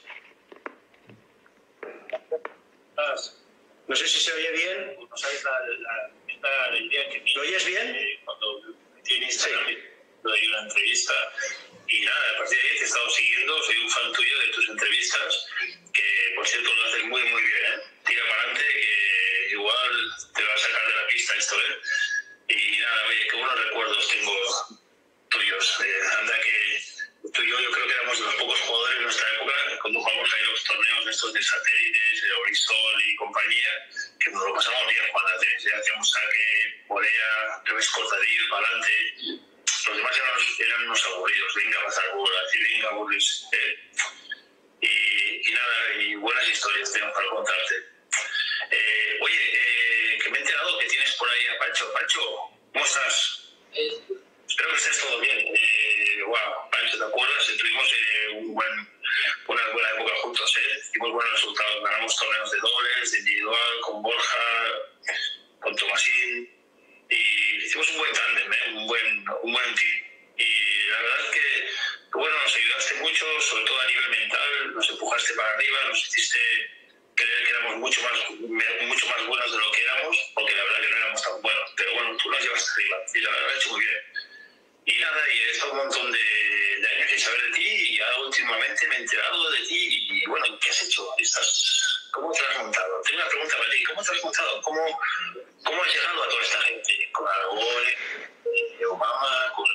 No sé si se oye bien. ¿No sabes la, la, la, la idea que ¿Lo oyes bien? Eh, cuando tienes Instagram, sí. Doy una entrevista y nada, a partir de ahí te he estado siguiendo, soy un fan tuyo de tus entrevistas, que por cierto lo haces muy muy bien, ¿eh? Tira para adelante, que igual te va a sacar de la pista esto, ¿eh? Y nada, oye, qué buenos recuerdos tengo tuyos. Eh, anda que tú y yo, yo creo que éramos de los pocos jugadores de nuestra época, cuando jugamos ahí los torneos estos de satélites, de Orisol y compañía, que nos lo pasamos bien jugando a tenis. Hacíamos saque, volea, revés cortadillo, para adelante. Los demás eran, eran unos aburridos, venga a pasar bolas y venga a burles. Eh. Y, y nada, y buenas historias tengo para contarte. Eh, oye, eh, que me he enterado que tienes por ahí a Pancho. Pancho, ¿cómo estás? Eh. Espero que estés todo bien. Eh, wow, Pancho, ¿te acuerdas? Tuvimos eh, un buen, una buena época juntos, ¿eh? Hicimos buenos resultados. Ganamos torneos de dobles, de individual, con Borja, con Tomasín. Y hicimos un buen tándem, ¿eh? un, buen, un buen team. Y la verdad es que, bueno, nos ayudaste mucho, sobre todo a nivel mental, nos empujaste para arriba, nos hiciste creer que éramos mucho más, mucho más buenos de lo que éramos, porque la verdad que no éramos tan buenos. Pero bueno, tú nos llevaste arriba y la verdad lo has hecho muy bien. Y nada, y he estado un montón de, de años sin saber de ti y ahora últimamente me he enterado de ti y bueno, ¿qué has hecho? ¿Estás, ¿Cómo te has montado? Tengo una pregunta para ti, ¿cómo te has montado? ¿Cómo, cómo has llegado a toda esta gente? ¿Con Aragón, eh, Obama, con,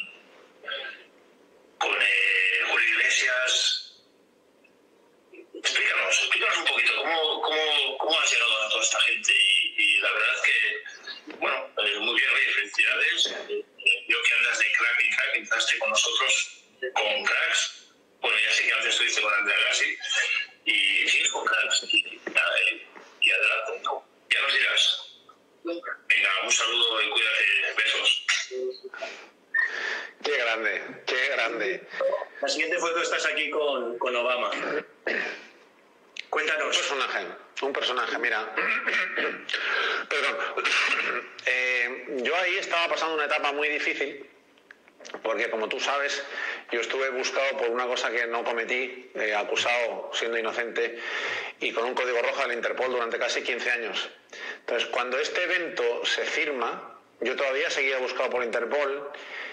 con eh, Julio Iglesias? Explícanos, explícanos un poquito, ¿cómo, cómo, cómo has llegado a toda esta gente? Y, y la verdad es que, bueno, eh, muy bien, oye, felicidades. Eh, Yo que andas de crack y crack, empezaste con nosotros, con cracks. Bueno, ya sé que antes estuviste con Andrea Agassi. Y sigues con cracks. Y nada, y, y adelante, ¿no? Ya nos dirás. Venga, un saludo y cuídate. Besos. Qué grande, qué grande. La siguiente foto estás aquí con, con Obama. Cuéntanos. Un personaje, un personaje, mira. Perdón. Eh, yo ahí estaba pasando una etapa muy difícil porque como tú sabes, yo estuve buscado por una cosa que no cometí, eh, acusado siendo inocente y con un código rojo del Interpol durante casi quince años. Entonces, cuando este evento se firma, yo todavía seguía buscado por Interpol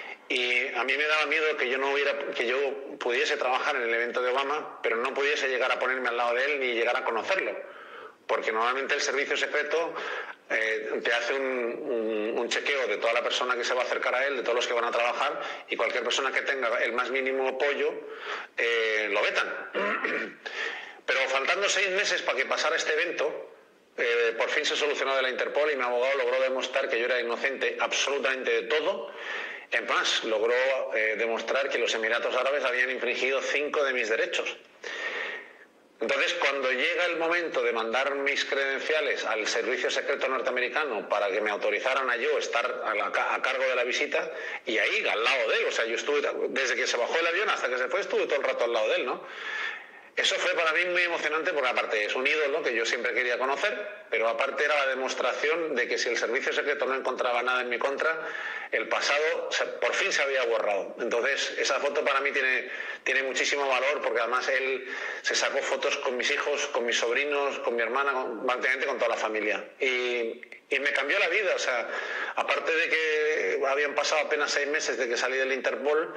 y a mí me daba miedo que yo no hubiera, que yo pudiese trabajar en el evento de Obama, pero no pudiese llegar a ponerme al lado de él ni llegar a conocerlo, porque normalmente el servicio secreto eh, te hace un, un, un chequeo de toda la persona que se va a acercar a él, de todos los que van a trabajar, y cualquier persona que tenga el más mínimo apoyo eh, lo vetan. Pero faltando seis meses para que pasara este evento, eh, por fin se solucionó de la Interpol y mi abogado logró demostrar que yo era inocente absolutamente de todo. En más, logró eh, demostrar que los Emiratos Árabes habían infringido cinco de mis derechos. Entonces, cuando llega el momento de mandar mis credenciales al servicio secreto norteamericano para que me autorizaran a yo estar a, la, a cargo de la visita, y ahí, al lado de él, o sea, yo estuve, desde que se bajó el avión hasta que se fue, estuve todo el rato al lado de él, ¿no? Eso fue para mí muy emocionante porque aparte es un ídolo que yo siempre quería conocer, pero aparte era la demostración de que si el servicio secreto no encontraba nada en mi contra, el pasado por fin se había borrado. Entonces esa foto para mí tiene, tiene muchísimo valor porque además él se sacó fotos con mis hijos, con mis sobrinos, con mi hermana, con, prácticamente con toda la familia. Y, y me cambió la vida, o sea, aparte de que habían pasado apenas seis meses de que salí del Interpol,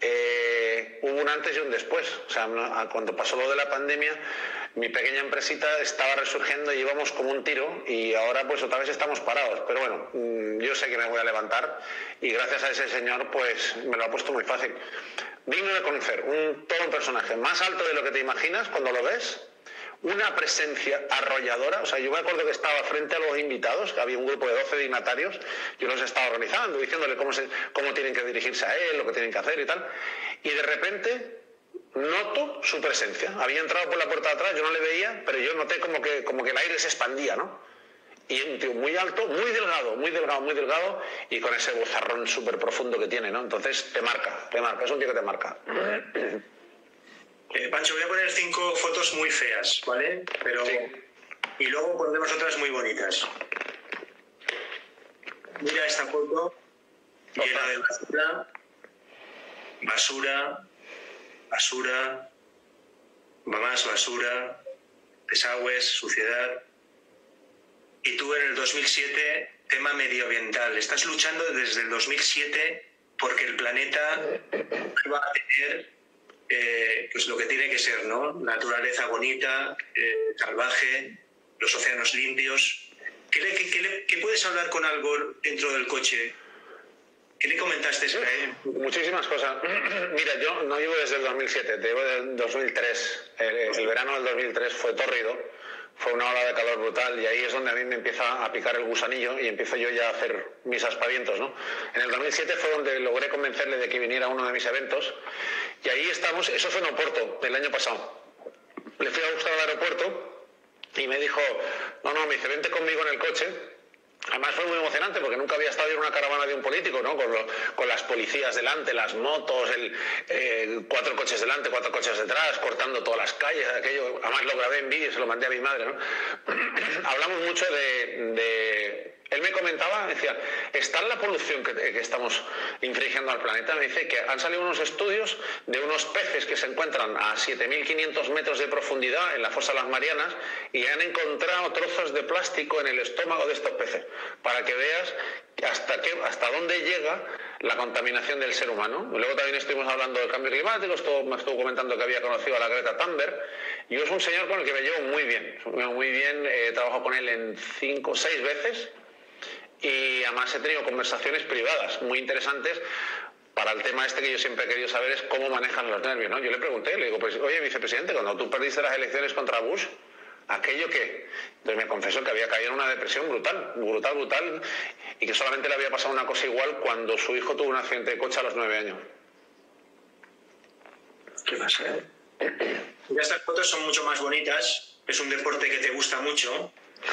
eh, hubo un antes y un después. O sea, cuando pasó lo de la pandemia, mi pequeña empresita estaba resurgiendo y íbamos como un tiro y ahora pues otra vez estamos parados. Pero bueno, yo sé que me voy a levantar y gracias a ese señor pues me lo ha puesto muy fácil. Digno de conocer, un, todo un personaje más alto de lo que te imaginas cuando lo ves. Una presencia arrolladora, o sea, yo me acuerdo que estaba frente a los invitados, que había un grupo de doce dignatarios, yo los estaba organizando, diciéndole cómo, se, cómo tienen que dirigirse a él, lo que tienen que hacer y tal, y de repente noto su presencia. Había entrado por la puerta de atrás, yo no le veía, pero yo noté como que, como que el aire se expandía, ¿no? Y un tío muy alto, muy delgado, muy delgado, muy delgado, y con ese vozarrón súper profundo que tiene, ¿no? Entonces te marca, te marca, es un tío que te marca. Eh, Pancho, voy a poner cinco fotos muy feas, ¿vale? Pero sí. Y luego pondremos otras muy bonitas. Mira esta foto llena de basura, basura, basura, más basura, desagües, suciedad. Y tú en el dos mil siete, tema medioambiental. Estás luchando desde el dos mil siete porque el planeta va a tener Eh, pues lo que tiene que ser, ¿no? Naturaleza bonita, eh, salvaje, los océanos limpios. ¿Qué, le, qué, qué, le, ¿Qué puedes hablar con algo dentro del coche? ¿Qué le comentaste a él? Muchísimas cosas. Mira, yo no llevo desde el dos mil siete, te llevo desde el dos mil tres. El, el verano del dos mil tres fue tórrido, fue una ola de calor brutal y ahí es donde a mí me empieza a picar el gusanillo y empiezo yo ya a hacer mis aspavientos, ¿no? En el dos mil siete fue donde logré convencerle de que viniera a uno de mis eventos y ahí estamos, eso fue en Oporto, del año pasado. Le fui a buscar al aeropuerto y me dijo, no, no, me dice, vente conmigo en el coche. Además fue muy emocionante porque nunca había estado en una caravana de un político, ¿no? Con, lo, con las policías delante, las motos, el, eh, cuatro coches delante, cuatro coches detrás, cortando todas las calles, aquello. Además lo grabé en vídeo y se lo mandé a mi madre, ¿no? Hablamos mucho de, de... Él me comentaba, decía, ¿está la polución que, que estamos infringiendo al planeta? Me dice que han salido unos estudios de unos peces que se encuentran a siete mil quinientos metros de profundidad en la fosa de las Marianas y han encontrado trozos de plástico en el estómago de estos peces, para que veas hasta, qué, hasta dónde llega la contaminación del ser humano. Luego también estuvimos hablando del cambio climático, estuvo, me estuvo comentando que había conocido a la Greta Thunberg, y es un señor con el que me llevo muy bien, muy bien, he trabajado con él en cinco o seis veces, y además he tenido conversaciones privadas muy interesantes para el tema este que yo siempre he querido saber es cómo manejan los nervios, ¿no? Yo le pregunté, le digo, pues, oye, vicepresidente, cuando tú perdiste las elecciones contra Bush, ¿aquello qué? Entonces me confesó que había caído en una depresión brutal, brutal, brutal, y que solamente le había pasado una cosa igual cuando su hijo tuvo un accidente de coche a los nueve años. ¿Qué pasa? Ya estas fotos son mucho más bonitas, es un deporte que te gusta mucho.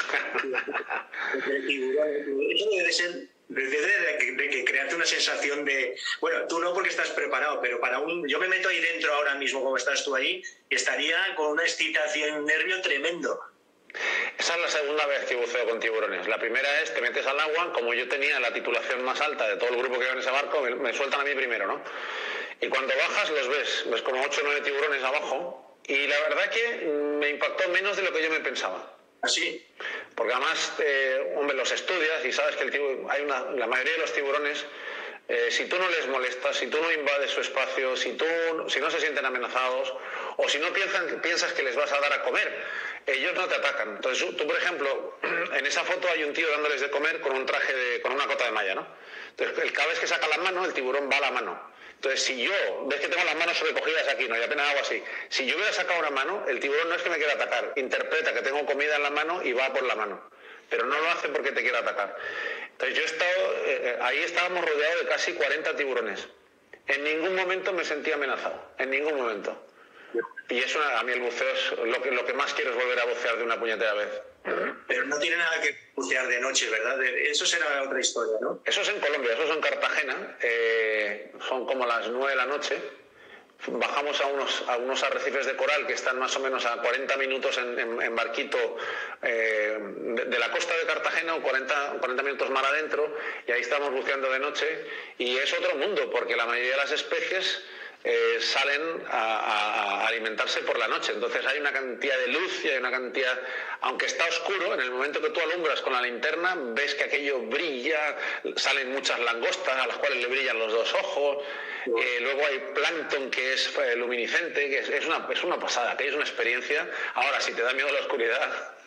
Eso debe de ser, debe de, de que crearte una sensación de, bueno, tú no porque estás preparado, pero para un, yo me meto ahí dentro ahora mismo como estás tú ahí y estaría con una excitación, un nervio tremendo. Esa es la segunda vez que buceo con tiburones. La primera es, te metes al agua, como yo tenía la titulación más alta de todo el grupo que iba en ese barco, me, me sueltan a mí primero, ¿no? Y cuando bajas los ves, ves como ocho o nueve tiburones abajo, y la verdad que me impactó menos de lo que yo me pensaba. ¿Así? Porque además, eh, hombre, los estudias y sabes que el tiburón, hay una, la mayoría de los tiburones, eh, si tú no les molestas, si tú no invades su espacio, si, tú, si no se sienten amenazados, o si no piensan, piensas que les vas a dar a comer, ellos no te atacan. Entonces tú, por ejemplo, en esa foto hay un tío dándoles de comer con un traje, de, con una cota de malla, ¿no? Entonces cada vez que saca la mano, el tiburón va a la mano. Entonces, si yo, ves que tengo las manos sobrecogidas aquí, no, y apenas hago así, si yo hubiera sacado una mano, el tiburón no es que me quiera atacar, interpreta que tengo comida en la mano y va por la mano, pero no lo hace porque te quiera atacar. Entonces yo he estado, eh, ahí estábamos rodeados de casi cuarenta tiburones. En ningún momento me sentí amenazado, en ningún momento. Y eso, a mí el buceo es lo que, lo que más quiero, es volver a bucear de una puñetera vez. Pero no tiene nada que bucear de noche, ¿verdad? Eso será otra historia, ¿no? Eso es en Colombia, eso es en Cartagena. Eh, son como las nueve de la noche. Bajamos a unos, a unos arrecifes de coral que están más o menos a cuarenta minutos en, en, en barquito eh, de, de la costa de Cartagena, o cuarenta, cuarenta minutos mar adentro, y ahí estamos buceando de noche. Y es otro mundo, porque la mayoría de las especies Eh, salen a, a, a alimentarse por la noche. Entonces hay una cantidad de luz y hay una cantidad, aunque está oscuro, en el momento que tú alumbras con la linterna ves que aquello brilla, salen muchas langostas a las cuales le brillan los dos ojos, eh, luego hay plancton que es eh, luminiscente, que es, es, una, es una pasada, que es una experiencia. Ahora, si te da miedo la oscuridad...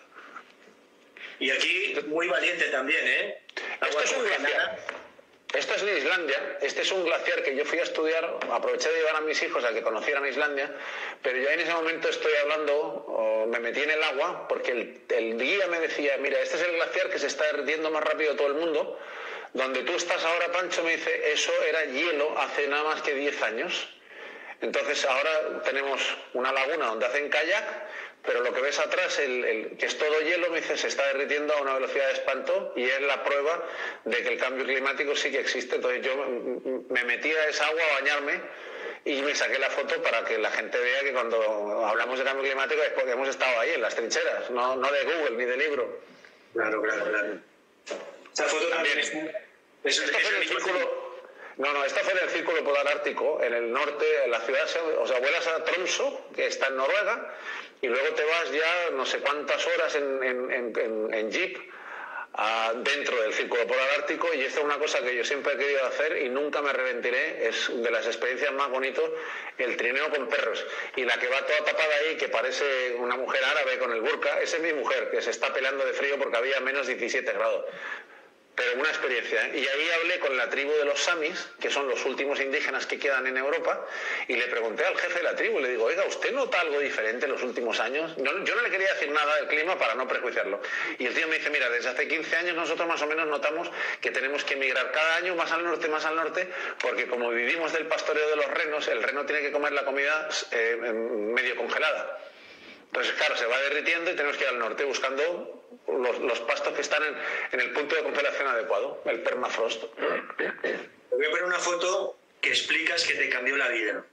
Y aquí muy valiente también, ¿eh? Esto es un glaciar. Esto es en Islandia. Este es un glaciar que yo fui a estudiar, aproveché de llevar a mis hijos a que conocieran Islandia, pero yo en ese momento estoy hablando, o me metí en el agua, porque el, el guía me decía, mira, este es el glaciar que se está derritiendo más rápido de todo el mundo, donde tú estás ahora, Pancho, me dice, eso era hielo hace nada más que diez años. Entonces ahora tenemos una laguna donde hacen kayak, pero lo que ves atrás, el, el, que es todo hielo, me dice, se está derritiendo a una velocidad de espanto, y es la prueba de que el cambio climático sí que existe. Entonces yo me metí a esa agua a bañarme y me saqué la foto para que la gente vea que cuando hablamos de cambio climático es porque hemos estado ahí en las trincheras, no, no de Google ni de libro. Claro, claro, claro. Esa foto también es... Eso, esto es el círculo... No, no, esta fue en el Círculo Polar Ártico, en el norte, en la ciudad, o sea, vuelas a Tromsø, que está en Noruega, y luego te vas ya no sé cuántas horas en, en, en, en jeep a, dentro del Círculo Polar Ártico, y esta es una cosa que yo siempre he querido hacer y nunca me arrepentiré, es de las experiencias más bonitas, el trineo con perros. Y la que va toda tapada ahí, que parece una mujer árabe con el burka, esa es mi mujer, que se está pelando de frío porque había menos diecisiete grados. Pero una experiencia, ¿eh? Y ahí hablé con la tribu de los samis, que son los últimos indígenas que quedan en Europa, y le pregunté al jefe de la tribu, le digo, oiga, ¿usted nota algo diferente en los últimos años? No, yo no le quería decir nada del clima para no prejuiciarlo. Y el tío me dice, mira, desde hace quince años nosotros más o menos notamos que tenemos que emigrar cada año más al norte, más al norte, porque como vivimos del pastoreo de los renos, el reno tiene que comer la comida eh, medio congelada. Entonces, claro, se va derritiendo y tenemos que ir al norte buscando los, los pastos que están en, en el punto de congelación adecuado, el permafrost. Te voy a poner una foto que explicas que te cambió la vida.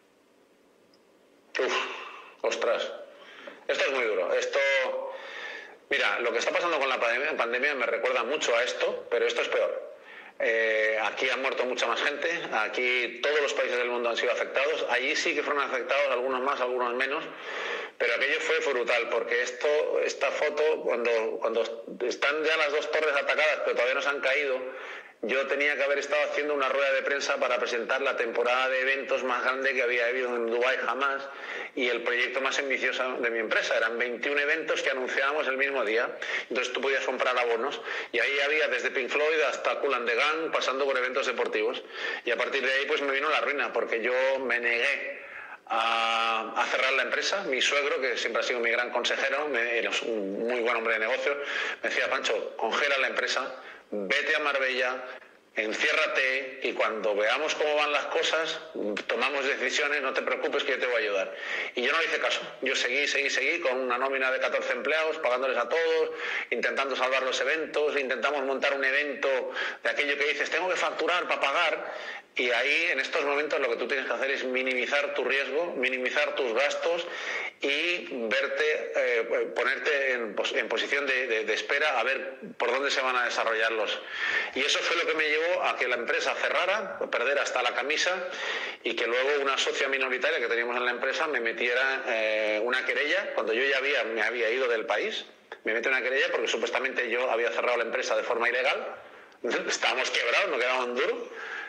Uf, ostras. Esto es muy duro. Esto... Mira, lo que está pasando con la pandemia, pandemia me recuerda mucho a esto, pero esto es peor. Eh, aquí han muerto mucha más gente, aquí todos los países del mundo han sido afectados, allí sí que fueron afectados, algunos más, algunos menos, pero aquello fue brutal, porque esto, esta foto, cuando, cuando están ya las dos torres atacadas, pero todavía no se han caído, yo tenía que haber estado haciendo una rueda de prensa para presentar la temporada de eventos más grande que había habido en Dubái jamás, y el proyecto más ambicioso de mi empresa. Eran veintiún eventos que anunciábamos el mismo día. Entonces tú podías comprar abonos, y ahí había desde Pink Floyd hasta Kool and the Gang, pasando por eventos deportivos. Y a partir de ahí pues me vino la ruina, porque yo me negué a, a cerrar la empresa. Mi suegro, que siempre ha sido mi gran consejero, me, era un muy buen hombre de negocios, me decía, Pancho, congela la empresa, vete a Marbella, enciérrate y cuando veamos cómo van las cosas, tomamos decisiones, no te preocupes que yo te voy a ayudar. Y yo no le hice caso, yo seguí, seguí, seguí con una nómina de catorce empleados, pagándoles a todos, intentando salvar los eventos, intentamos montar un evento de aquello que dices, tengo que facturar para pagar, y ahí en estos momentos lo que tú tienes que hacer es minimizar tu riesgo, minimizar tus gastos y verte, eh, ponerte en, en posición de, de, de espera a ver por dónde se van a desarrollarlos. Y eso fue lo que me llevó a que la empresa cerrara, perder hasta la camisa, y que luego una socia minoritaria que teníamos en la empresa me metiera eh, una querella cuando yo ya había, me había ido del país. Me metió una querella porque supuestamente yo había cerrado la empresa de forma ilegal, estábamos quebrados, no quedaban duros.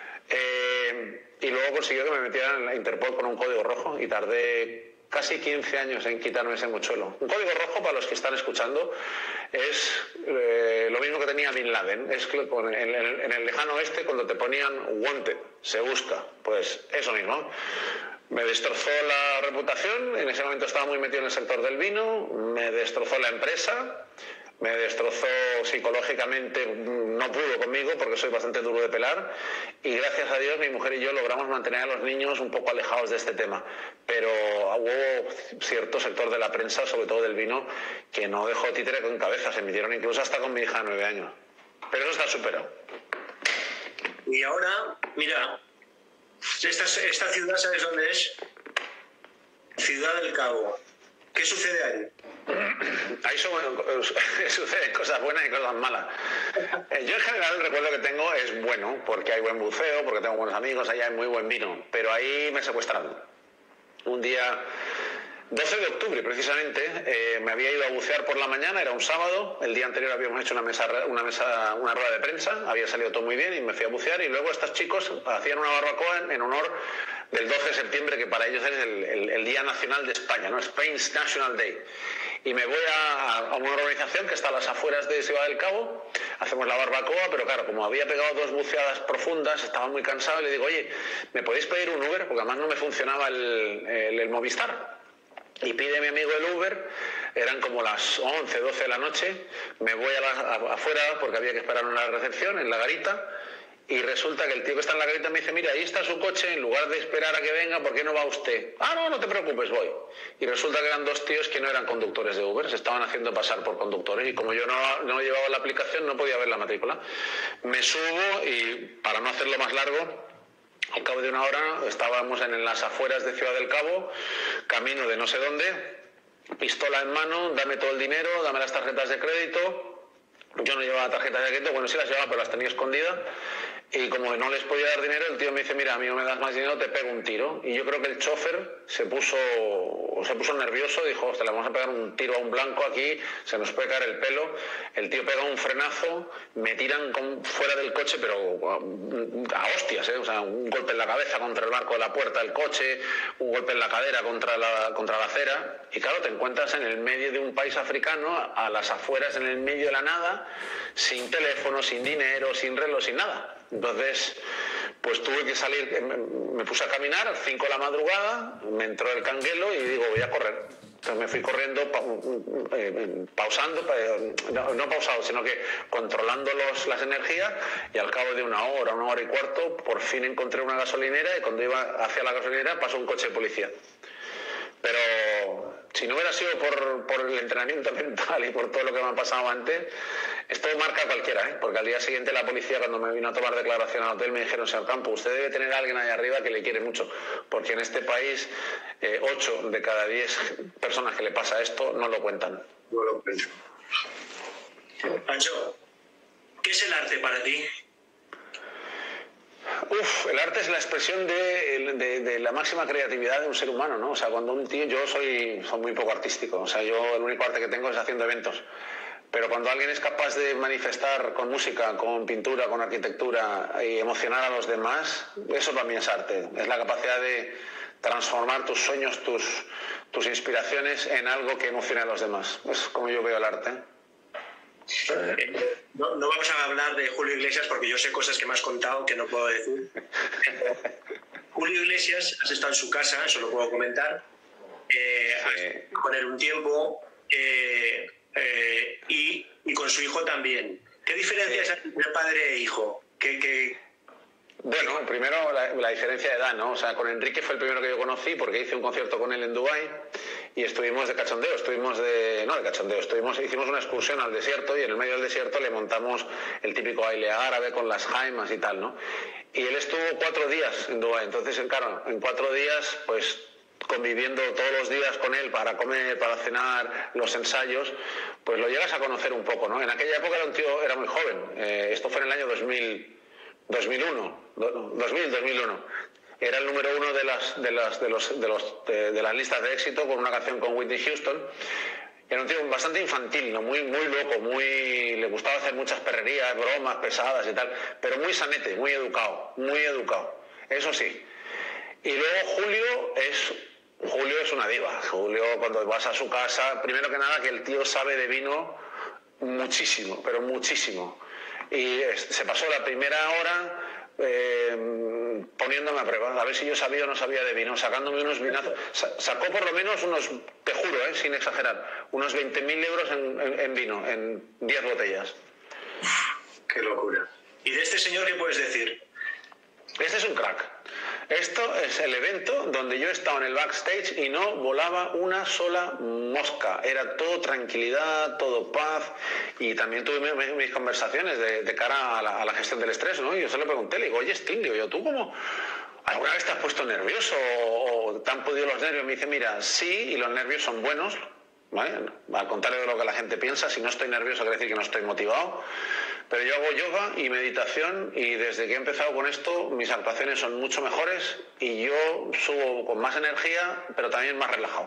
Eh, y luego consiguió que me metieran en la Interpol con un código rojo y tardé casi quince años en quitarme ese mochuelo. Un código rojo, para los que están escuchando, es eh, lo mismo que tenía Bin Laden. Es que en el, en el lejano oeste, cuando te ponían wanted, se busca, pues eso mismo. Me destrozó la reputación, en ese momento estaba muy metido en el sector del vino, me destrozó la empresa, me destrozó psicológicamente, no pudo conmigo porque soy bastante duro de pelar, y gracias a Dios mi mujer y yo logramos mantener a los niños un poco alejados de este tema, pero hubo cierto sector de la prensa, sobre todo del vino, que no dejó títere con cabeza, se metieron incluso hasta con mi hija de nueve años, pero eso está superado. Y ahora, mira, esta, esta ciudad, ¿sabes dónde es? Ciudad del Cabo. ¿Qué sucede ahí? Ahí son, suceden cosas buenas y cosas malas. Yo en general el recuerdo que tengo es bueno, porque hay buen buceo, porque tengo buenos amigos, allá hay muy buen vino, pero ahí me secuestraron. Un día, doce de octubre precisamente, eh, me había ido a bucear por la mañana, era un sábado, el día anterior habíamos hecho una mesa, una mesa, una rueda de prensa, había salido todo muy bien y me fui a bucear, y luego estos chicos hacían una barbacoa en, en honor del doce de septiembre, que para ellos es el, el, el Día Nacional de España, ¿no? Spain's National Day. Y me voy a, a una organización que está a las afueras de Ciudad del Cabo, hacemos la barbacoa, pero claro, como había pegado dos buceadas profundas, estaba muy cansado, y le digo, oye, ¿me podéis pedir un Uber? Porque además no me funcionaba el, el, el Movistar. Y pide mi amigo el Uber, eran como las once, doce de la noche, me voy a la, a, afuera porque había que esperar en la recepción, en la garita, y resulta que el tío que está en la garita me dice, mira, ahí está su coche, en lugar de esperar a que venga, ¿por qué no va usted? Ah, no, no te preocupes, voy. Y resulta que eran dos tíos que no eran conductores de Uber, se estaban haciendo pasar por conductores, y como yo no, no llevaba la aplicación, no podía ver la matrícula. Me subo y, para no hacerlo más largo, al cabo de una hora estábamos en las afueras de Ciudad del Cabo, camino de no sé dónde, pistola en mano, dame todo el dinero, dame las tarjetas de crédito. Yo no llevaba tarjetas de crédito, bueno, sí las llevaba, pero las tenía escondidas. Y como no les podía dar dinero, el tío me dice, mira, a mí no me das más dinero, te pego un tiro. Y yo creo que el chofer se puso, se puso nervioso, dijo, hostia, le vamos a pegar un tiro a un blanco aquí, se nos puede caer el pelo. El tío pega un frenazo, me tiran con, fuera del coche, pero a hostias, ¿eh? O sea, un golpe en la cabeza contra el marco de la puerta del coche, un golpe en la cadera contra la, contra la acera. Y claro, te encuentras en el medio de un país africano, a las afueras, en el medio de la nada, sin teléfono, sin dinero, sin reloj, sin nada. Entonces, pues tuve que salir, me puse a caminar a las cinco de la madrugada, me entró el canguelo y digo, voy a correr. Entonces me fui corriendo, pa, eh, pausando, no, no pausado, sino que controlando los, las energías, y al cabo de una hora, una hora y cuarto, por fin encontré una gasolinera, y cuando iba hacia la gasolinera pasó un coche de policía. Pero si no hubiera sido por, por el entrenamiento mental y por todo lo que me ha pasado antes, esto marca a cualquiera, ¿eh? Porque al día siguiente la policía, cuando me vino a tomar declaración al hotel, me dijeron, señor Campo, usted debe tener a alguien ahí arriba que le quiere mucho, porque en este país eh, ocho de cada diez personas que le pasa esto no lo cuentan. No lo cuentan. Pancho, ¿qué es el arte para ti? Uf, el arte es la expresión de, de, de la máxima creatividad de un ser humano, ¿no? O sea, cuando un tío, yo soy, soy muy poco artístico, o sea, yo el único arte que tengo es haciendo eventos. Pero cuando alguien es capaz de manifestar con música, con pintura, con arquitectura y emocionar a los demás, eso para mí es arte. Es la capacidad de transformar tus sueños, tus, tus inspiraciones en algo que emocione a los demás. Es como yo veo el arte. No, no vamos a hablar de Julio Iglesias porque yo sé cosas que me has contado que no puedo decir. Julio Iglesias, has estado en su casa, eso lo puedo comentar, eh, sí. Con él un tiempo, eh, eh, y, y con su hijo también. ¿Qué diferencias hay sí. entre padre e hijo? ¿Qué, qué... Bueno, primero la, la diferencia de edad, ¿no? O sea, con Enrique fue el primero que yo conocí porque hice un concierto con él en Dubái y estuvimos de cachondeo, estuvimos de... no de cachondeo, estuvimos, hicimos una excursión al desierto y en el medio del desierto le montamos el típico baile árabe con las jaimas y tal, ¿no? Y él estuvo cuatro días en Dubái, entonces, claro, en cuatro días, pues conviviendo todos los días con él para comer, para cenar, los ensayos, pues lo llegas a conocer un poco, ¿no? En aquella época era un tío, era muy joven, eh, esto fue en el año dos mil, dos mil uno, dos mil, dos mil uno. Era el número uno de las, de las, de los, de los, de, de las listas de éxito con una canción con Whitney Houston. Era un tío bastante infantil, ¿no? Muy, muy loco, muy, le gustaba hacer muchas perrerías, bromas pesadas y tal, pero muy sanete, muy educado, muy educado, eso sí. Y luego Julio es... Julio es una diva. Julio, cuando vas a su casa, primero que nada que el tío sabe de vino muchísimo, pero muchísimo. Y se pasó la primera hora eh, poniéndome a prueba, a ver si yo sabía o no sabía de vino, sacándome unos vinazos. Sacó por lo menos unos, te juro, eh, sin exagerar, unos veinte mil euros en, en, en vino, en diez botellas. ¡Qué locura! ¿Y de este señor qué puedes decir? Este es un crack. Esto es el evento donde yo estaba en el backstage y no volaba una sola mosca. Era todo tranquilidad, todo paz. Y también tuve mis, mis conversaciones de, de cara a la, a la gestión del estrés, ¿no? Y yo se lo pregunté, le digo, oye, Sting, digo yo, ¿tú cómo? ¿Alguna vez te has puesto nervioso o, o te han podido los nervios? Me dice, mira, sí, y los nervios son buenos, ¿vale? Al contrario de lo que la gente piensa, si no estoy nervioso quiere decir que no estoy motivado. Pero yo hago yoga y meditación y desde que he empezado con esto mis actuaciones son mucho mejores y yo subo con más energía pero también más relajado.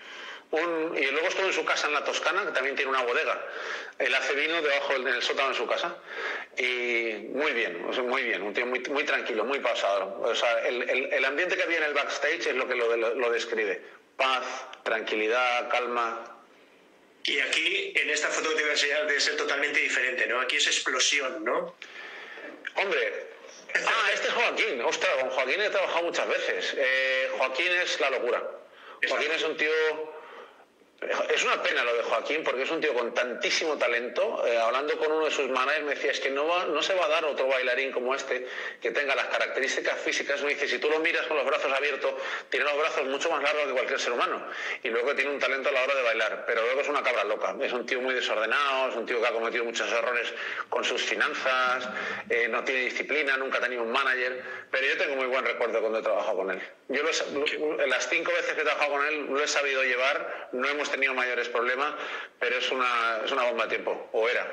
Un, y luego estuve en su casa en la Toscana, que también tiene una bodega. Él hace vino debajo del, en el sótano de su casa y muy bien, o sea, muy bien, un tío muy, muy tranquilo, muy pausado. O sea, el, el, el ambiente que había en el backstage es lo que lo, lo, lo describe. Paz, tranquilidad, calma. Y aquí, en esta foto que te voy a enseñar, debe ser totalmente diferente, ¿no? Aquí es explosión, ¿no? Hombre, ah, este es Joaquín. Ostras, con Joaquín he trabajado muchas veces. Eh, Joaquín es la locura. Joaquín es un tío... Es una pena lo de Joaquín porque es un tío con tantísimo talento. Eh, hablando con uno de sus managers me decía, es que no, va, no se va a dar otro bailarín como este que tenga las características físicas. Me dice, si tú lo miras con los brazos abiertos, tiene los brazos mucho más largos que cualquier ser humano y luego tiene un talento a la hora de bailar, pero luego es una cabra loca. Es un tío muy desordenado, es un tío que ha cometido muchos errores con sus finanzas, eh, no tiene disciplina, nunca ha tenido un manager, pero yo tengo muy buen recuerdo cuando he trabajado con él. Yo lo he, las cinco veces que he trabajado con él lo he sabido llevar, no hemos tenido mayores problemas, pero es una, es una bomba de tiempo, o era.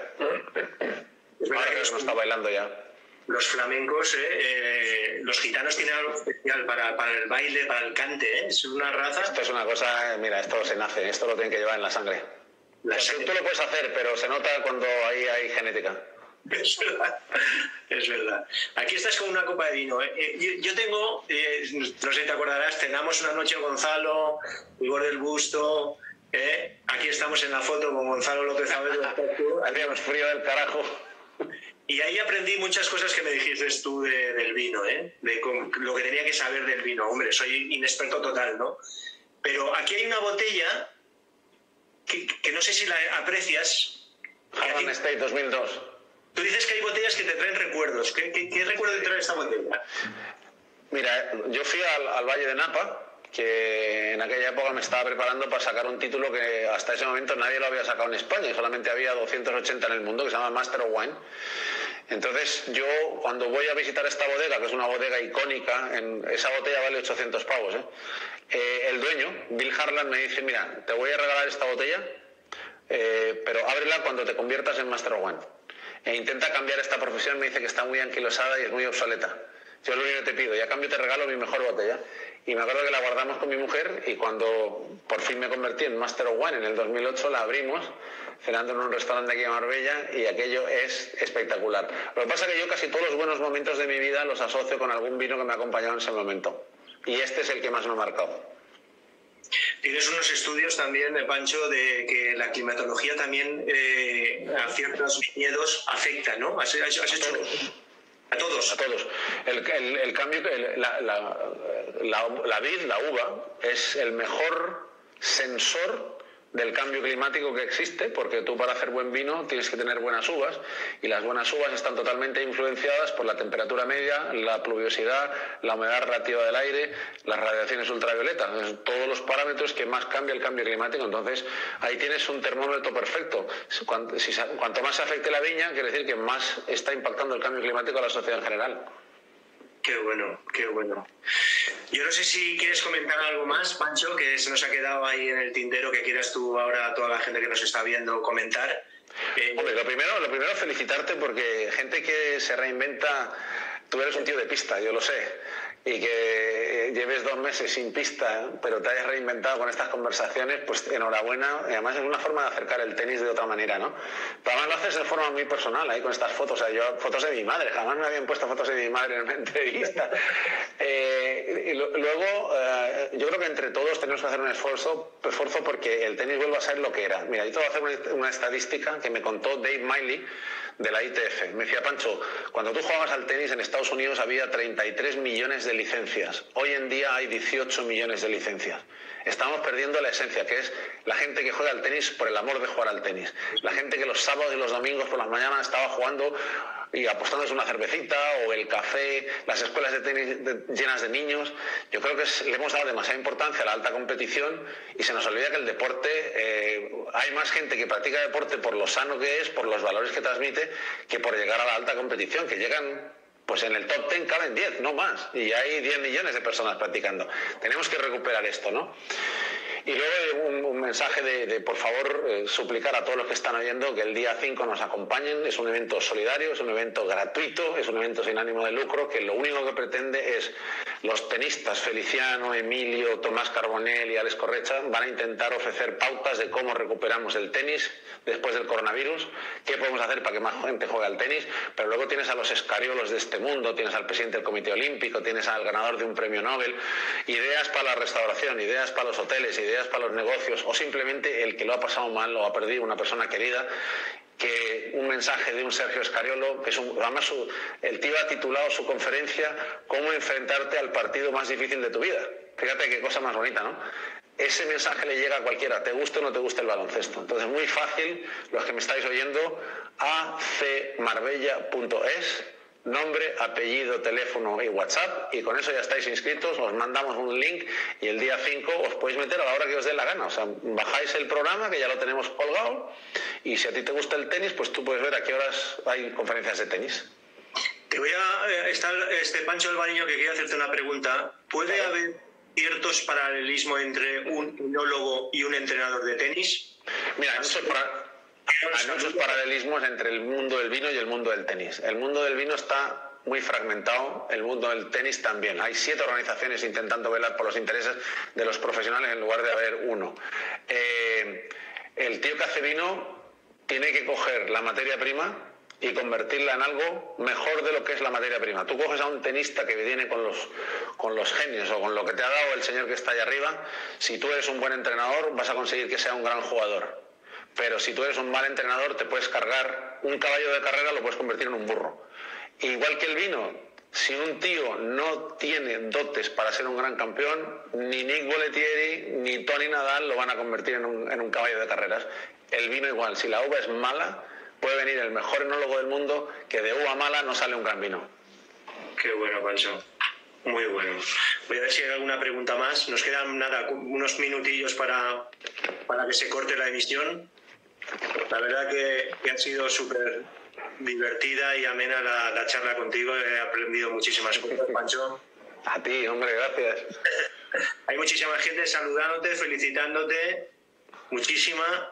Es Ahora creo que no está bailando ya. Los flamencos, eh, eh, los gitanos tienen algo especial para, para el baile, para el cante, ¿eh? Es una raza... Esto es una cosa, mira, esto se nace, esto lo tienen que llevar en la sangre. La sangre. Tú, tú lo puedes hacer, pero se nota cuando ahí hay genética. Es verdad, es verdad. Aquí estás con una copa de vino. ¿eh? Yo, yo tengo, eh, no sé si te acordarás, cenamos una noche Gonzalo, Igor del Busto. ¿eh? Aquí estamos en la foto con Gonzalo López Abreu. Hacíamos frío del carajo. Y ahí aprendí muchas cosas que me dijiste tú de, del vino, ¿eh? De con, lo que tenía que saber del vino. Hombre, soy inexperto total, ¿no? Pero aquí hay una botella que, que no sé si la aprecias. Harlan Estate dos mil dos. Tú dices que hay botellas que te traen recuerdos. ¿Qué, qué, qué recuerdo te trae esta botella? Mira, yo fui al, al Valle de Napa, que en aquella época me estaba preparando para sacar un título que hasta ese momento nadie lo había sacado en España, y solamente había doscientos ochenta en el mundo, que se llama Master of Wine. Entonces yo, cuando voy a visitar esta bodega, que es una bodega icónica, en, esa botella vale ochocientos pavos, ¿eh? Eh, el dueño, Bill Harlan, me dice, mira, te voy a regalar esta botella, eh, pero ábrela cuando te conviertas en Master of Wine. E intenta cambiar esta profesión, me dice que está muy anquilosada y es muy obsoleta. Yo lo único que te pido, y a cambio te regalo mi mejor botella. Y me acuerdo que la guardamos con mi mujer y cuando por fin me convertí en Master of Wine en el dos mil ocho la abrimos, cenando en un restaurante aquí en Marbella, y aquello es espectacular. Lo que pasa es que yo casi todos los buenos momentos de mi vida los asocio con algún vino que me ha acompañado en ese momento. Y este es el que más me ha marcado. Tienes unos estudios también, Pancho, de que la climatología también eh, a ciertos viñedos afecta, ¿no? ¿Has, has, has hecho... A todos. A todos. El, el, el cambio, el, la, la, la, la vid, la uva, es el mejor sensor del cambio climático que existe, porque tú para hacer buen vino tienes que tener buenas uvas, y las buenas uvas están totalmente influenciadas por la temperatura media, la pluviosidad, la humedad relativa del aire, las radiaciones ultravioletas, todos los parámetros que más cambia el cambio climático. Entonces ahí tienes un termómetro perfecto. Cuanto, si, cuanto más se afecte la viña, quiere decir que más está impactando el cambio climático a la sociedad en general. Qué bueno, qué bueno. Yo no sé si quieres comentar algo más, Pancho, que se nos ha quedado ahí en el tintero, que quieras tú ahora a toda la gente que nos está viendo comentar. Eh... Hombre, lo primero, lo primero felicitarte, porque gente que se reinventa, tú eres un tío de pista, yo lo sé, y que lleves dos meses sin pista, pero te hayas reinventado con estas conversaciones, pues enhorabuena. Y además es una forma de acercar el tenis de otra manera, ¿no? Pero además lo haces de forma muy personal, ahí con estas fotos. O sea, yo, fotos de mi madre, jamás me habían puesto fotos de mi madre en una entrevista. eh, y lo, luego, eh, yo creo que entre todos tenemos que hacer un esfuerzo, esfuerzo porque el tenis vuelva a ser lo que era. Mira, yo te voy a hacer una, una estadística que me contó Dave Miley, de la I T F. Me decía, Pancho, cuando tú jugabas al tenis en Estados Unidos había treinta y tres millones de licencias. Hoy en día hay dieciocho millones de licencias. Estamos perdiendo la esencia, que es la gente que juega al tenis por el amor de jugar al tenis. La gente que los sábados y los domingos por las mañanas estaba jugando y apostándose una cervecita o el café, las escuelas de tenis de, llenas de niños. Yo creo que es, le hemos dado demasiada importancia a la alta competición y se nos olvida que el deporte, eh, hay más gente que practica deporte por lo sano que es, por los valores que transmite, que por llegar a la alta competición, que llegan, pues en el top ten caben diez, no más, y hay diez millones de personas practicando. Tenemos que recuperar esto, ¿no? Y luego un, un mensaje de, de, por favor, eh, suplicar a todos los que están oyendo que el día cinco nos acompañen. Es un evento solidario, es un evento gratuito, es un evento sin ánimo de lucro, que lo único que pretende es los tenistas Feliciano, Emilio, Tomás Carbonell y Alex Correcha van a intentar ofrecer pautas de cómo recuperamos el tenis después del coronavirus, qué podemos hacer para que más gente juegue al tenis. Pero luego tienes a los escariolos de este mundo, tienes al presidente del Comité Olímpico, tienes al ganador de un premio Nobel, ideas para la restauración, ideas para los hoteles, ideas para los negocios, o simplemente el que lo ha pasado mal o ha perdido una persona querida. Que un mensaje de un Sergio Escariolo, que es un, además su, el tío ha titulado su conferencia "Cómo enfrentarte al partido más difícil de tu vida". Fíjate qué cosa más bonita, ¿no? Ese mensaje le llega a cualquiera, te guste o no te guste el baloncesto. Entonces, muy fácil, los que me estáis oyendo, a c marbella punto es, nombre, apellido, teléfono y WhatsApp, y con eso ya estáis inscritos. Os mandamos un link y el día cinco os podéis meter a la hora que os dé la gana. O sea, bajáis el programa, que ya lo tenemos colgado, y si a ti te gusta el tenis, pues tú puedes ver a qué horas hay conferencias de tenis. Te voy a estar, este Pancho Alvariño, que quería hacerte una pregunta. ¿Puede Claro. haber ciertos paralelismos entre un enólogo y un entrenador de tenis? Mira, hay muchos, para... hay muchos paralelismos entre el mundo del vino y el mundo del tenis. El mundo del vino está muy fragmentado, el mundo del tenis también. Hay siete organizaciones intentando velar por los intereses de los profesionales en lugar de haber uno. Eh, el tío que hace vino tiene que coger la materia prima y convertirla en algo mejor de lo que es la materia prima. Tú coges a un tenista que viene con los, con los genios o con lo que te ha dado el señor que está ahí arriba. Si tú eres un buen entrenador, vas a conseguir que sea un gran jugador. Pero si tú eres un mal entrenador, te puedes cargar un caballo de carrera, lo puedes convertir en un burro. Igual que el vino, si un tío no tiene dotes para ser un gran campeón, ni Nick Bollettieri ni Tony Nadal lo van a convertir en un, en un caballo de carreras. El vino igual, si la uva es mala, puede venir el mejor enólogo del mundo, que de uva mala no sale un gran vino. Qué bueno, Pancho. Muy bueno. Voy a ver si hay alguna pregunta más. Nos quedan nada, unos minutillos para, para que se corte la emisión. La verdad que, que ha sido súper divertida y amena la, la charla contigo. He aprendido muchísimas cosas, Pancho. A ti, hombre, gracias. Hay muchísima gente saludándote, felicitándote. Muchísima.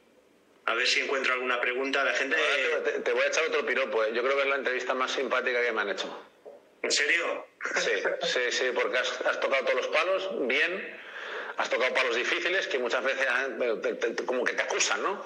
A ver si encuentro alguna pregunta. La gente... Te, te voy a echar otro piropo, ¿eh? Yo creo que es la entrevista más simpática que me han hecho. ¿En serio? Sí, sí, sí, porque has, has tocado todos los palos bien, has tocado palos difíciles que muchas veces te, te, te, como que te acusan, ¿no?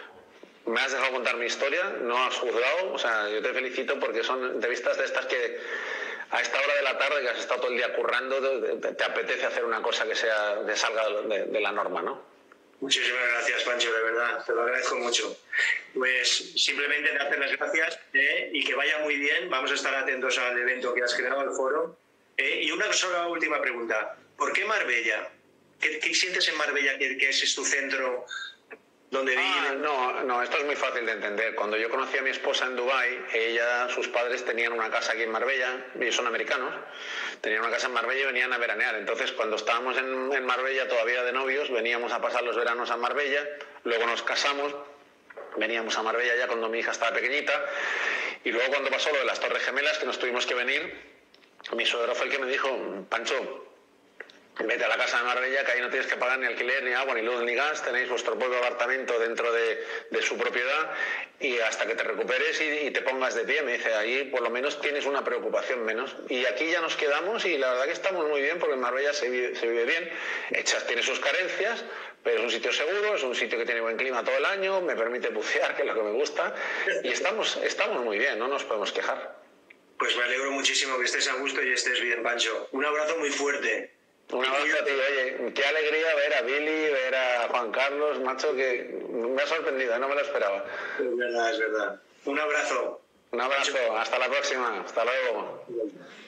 Me has dejado contar mi historia, no has juzgado, o sea, yo te felicito porque son entrevistas de estas que a esta hora de la tarde, que has estado todo el día currando, te, te apetece hacer una cosa que sea que salga de, de la norma, ¿no? Muchísimas gracias, Pancho, de verdad, te lo agradezco mucho. Pues simplemente darte las gracias eh, y que vaya muy bien. Vamos a estar atentos al evento que has creado, al foro. Eh, y una sola última pregunta. ¿Por qué Marbella? ¿Qué, qué sientes en Marbella, que, que ese es tu centro donde vives? Ah, no, no, esto es muy fácil de entender. Cuando yo conocí a mi esposa en Dubái, ella, sus padres tenían una casa aquí en Marbella, ellos son americanos, tenían una casa en Marbella y venían a veranear. Entonces, cuando estábamos en, en Marbella todavía de novios, veníamos a pasar los veranos a Marbella, luego nos casamos, veníamos a Marbella ya cuando mi hija estaba pequeñita, y luego cuando pasó lo de las Torres Gemelas, que nos tuvimos que venir, mi suegro fue el que me dijo: Pancho, vete a la casa de Marbella, que ahí no tienes que pagar ni alquiler, ni agua, ni luz, ni gas, tenéis vuestro propio apartamento dentro de, de su propiedad, y hasta que te recuperes y, y te pongas de pie, me dice, ahí por lo menos tienes una preocupación menos. Y aquí ya nos quedamos y la verdad que estamos muy bien, porque en Marbella se vive, se vive bien. Hechas tiene sus carencias, pero es un sitio seguro, es un sitio que tiene buen clima todo el año, me permite bucear, que es lo que me gusta, y estamos, estamos muy bien, no nos podemos quejar. Pues me alegro muchísimo que estés a gusto y estés bien, Pancho. Un abrazo muy fuerte. Un abrazo a ti, oye, qué alegría ver a Billy, ver a Juan Carlos, macho, que me ha sorprendido, no me lo esperaba. Es verdad, es verdad. Un abrazo. Un abrazo, hasta la próxima, hasta luego.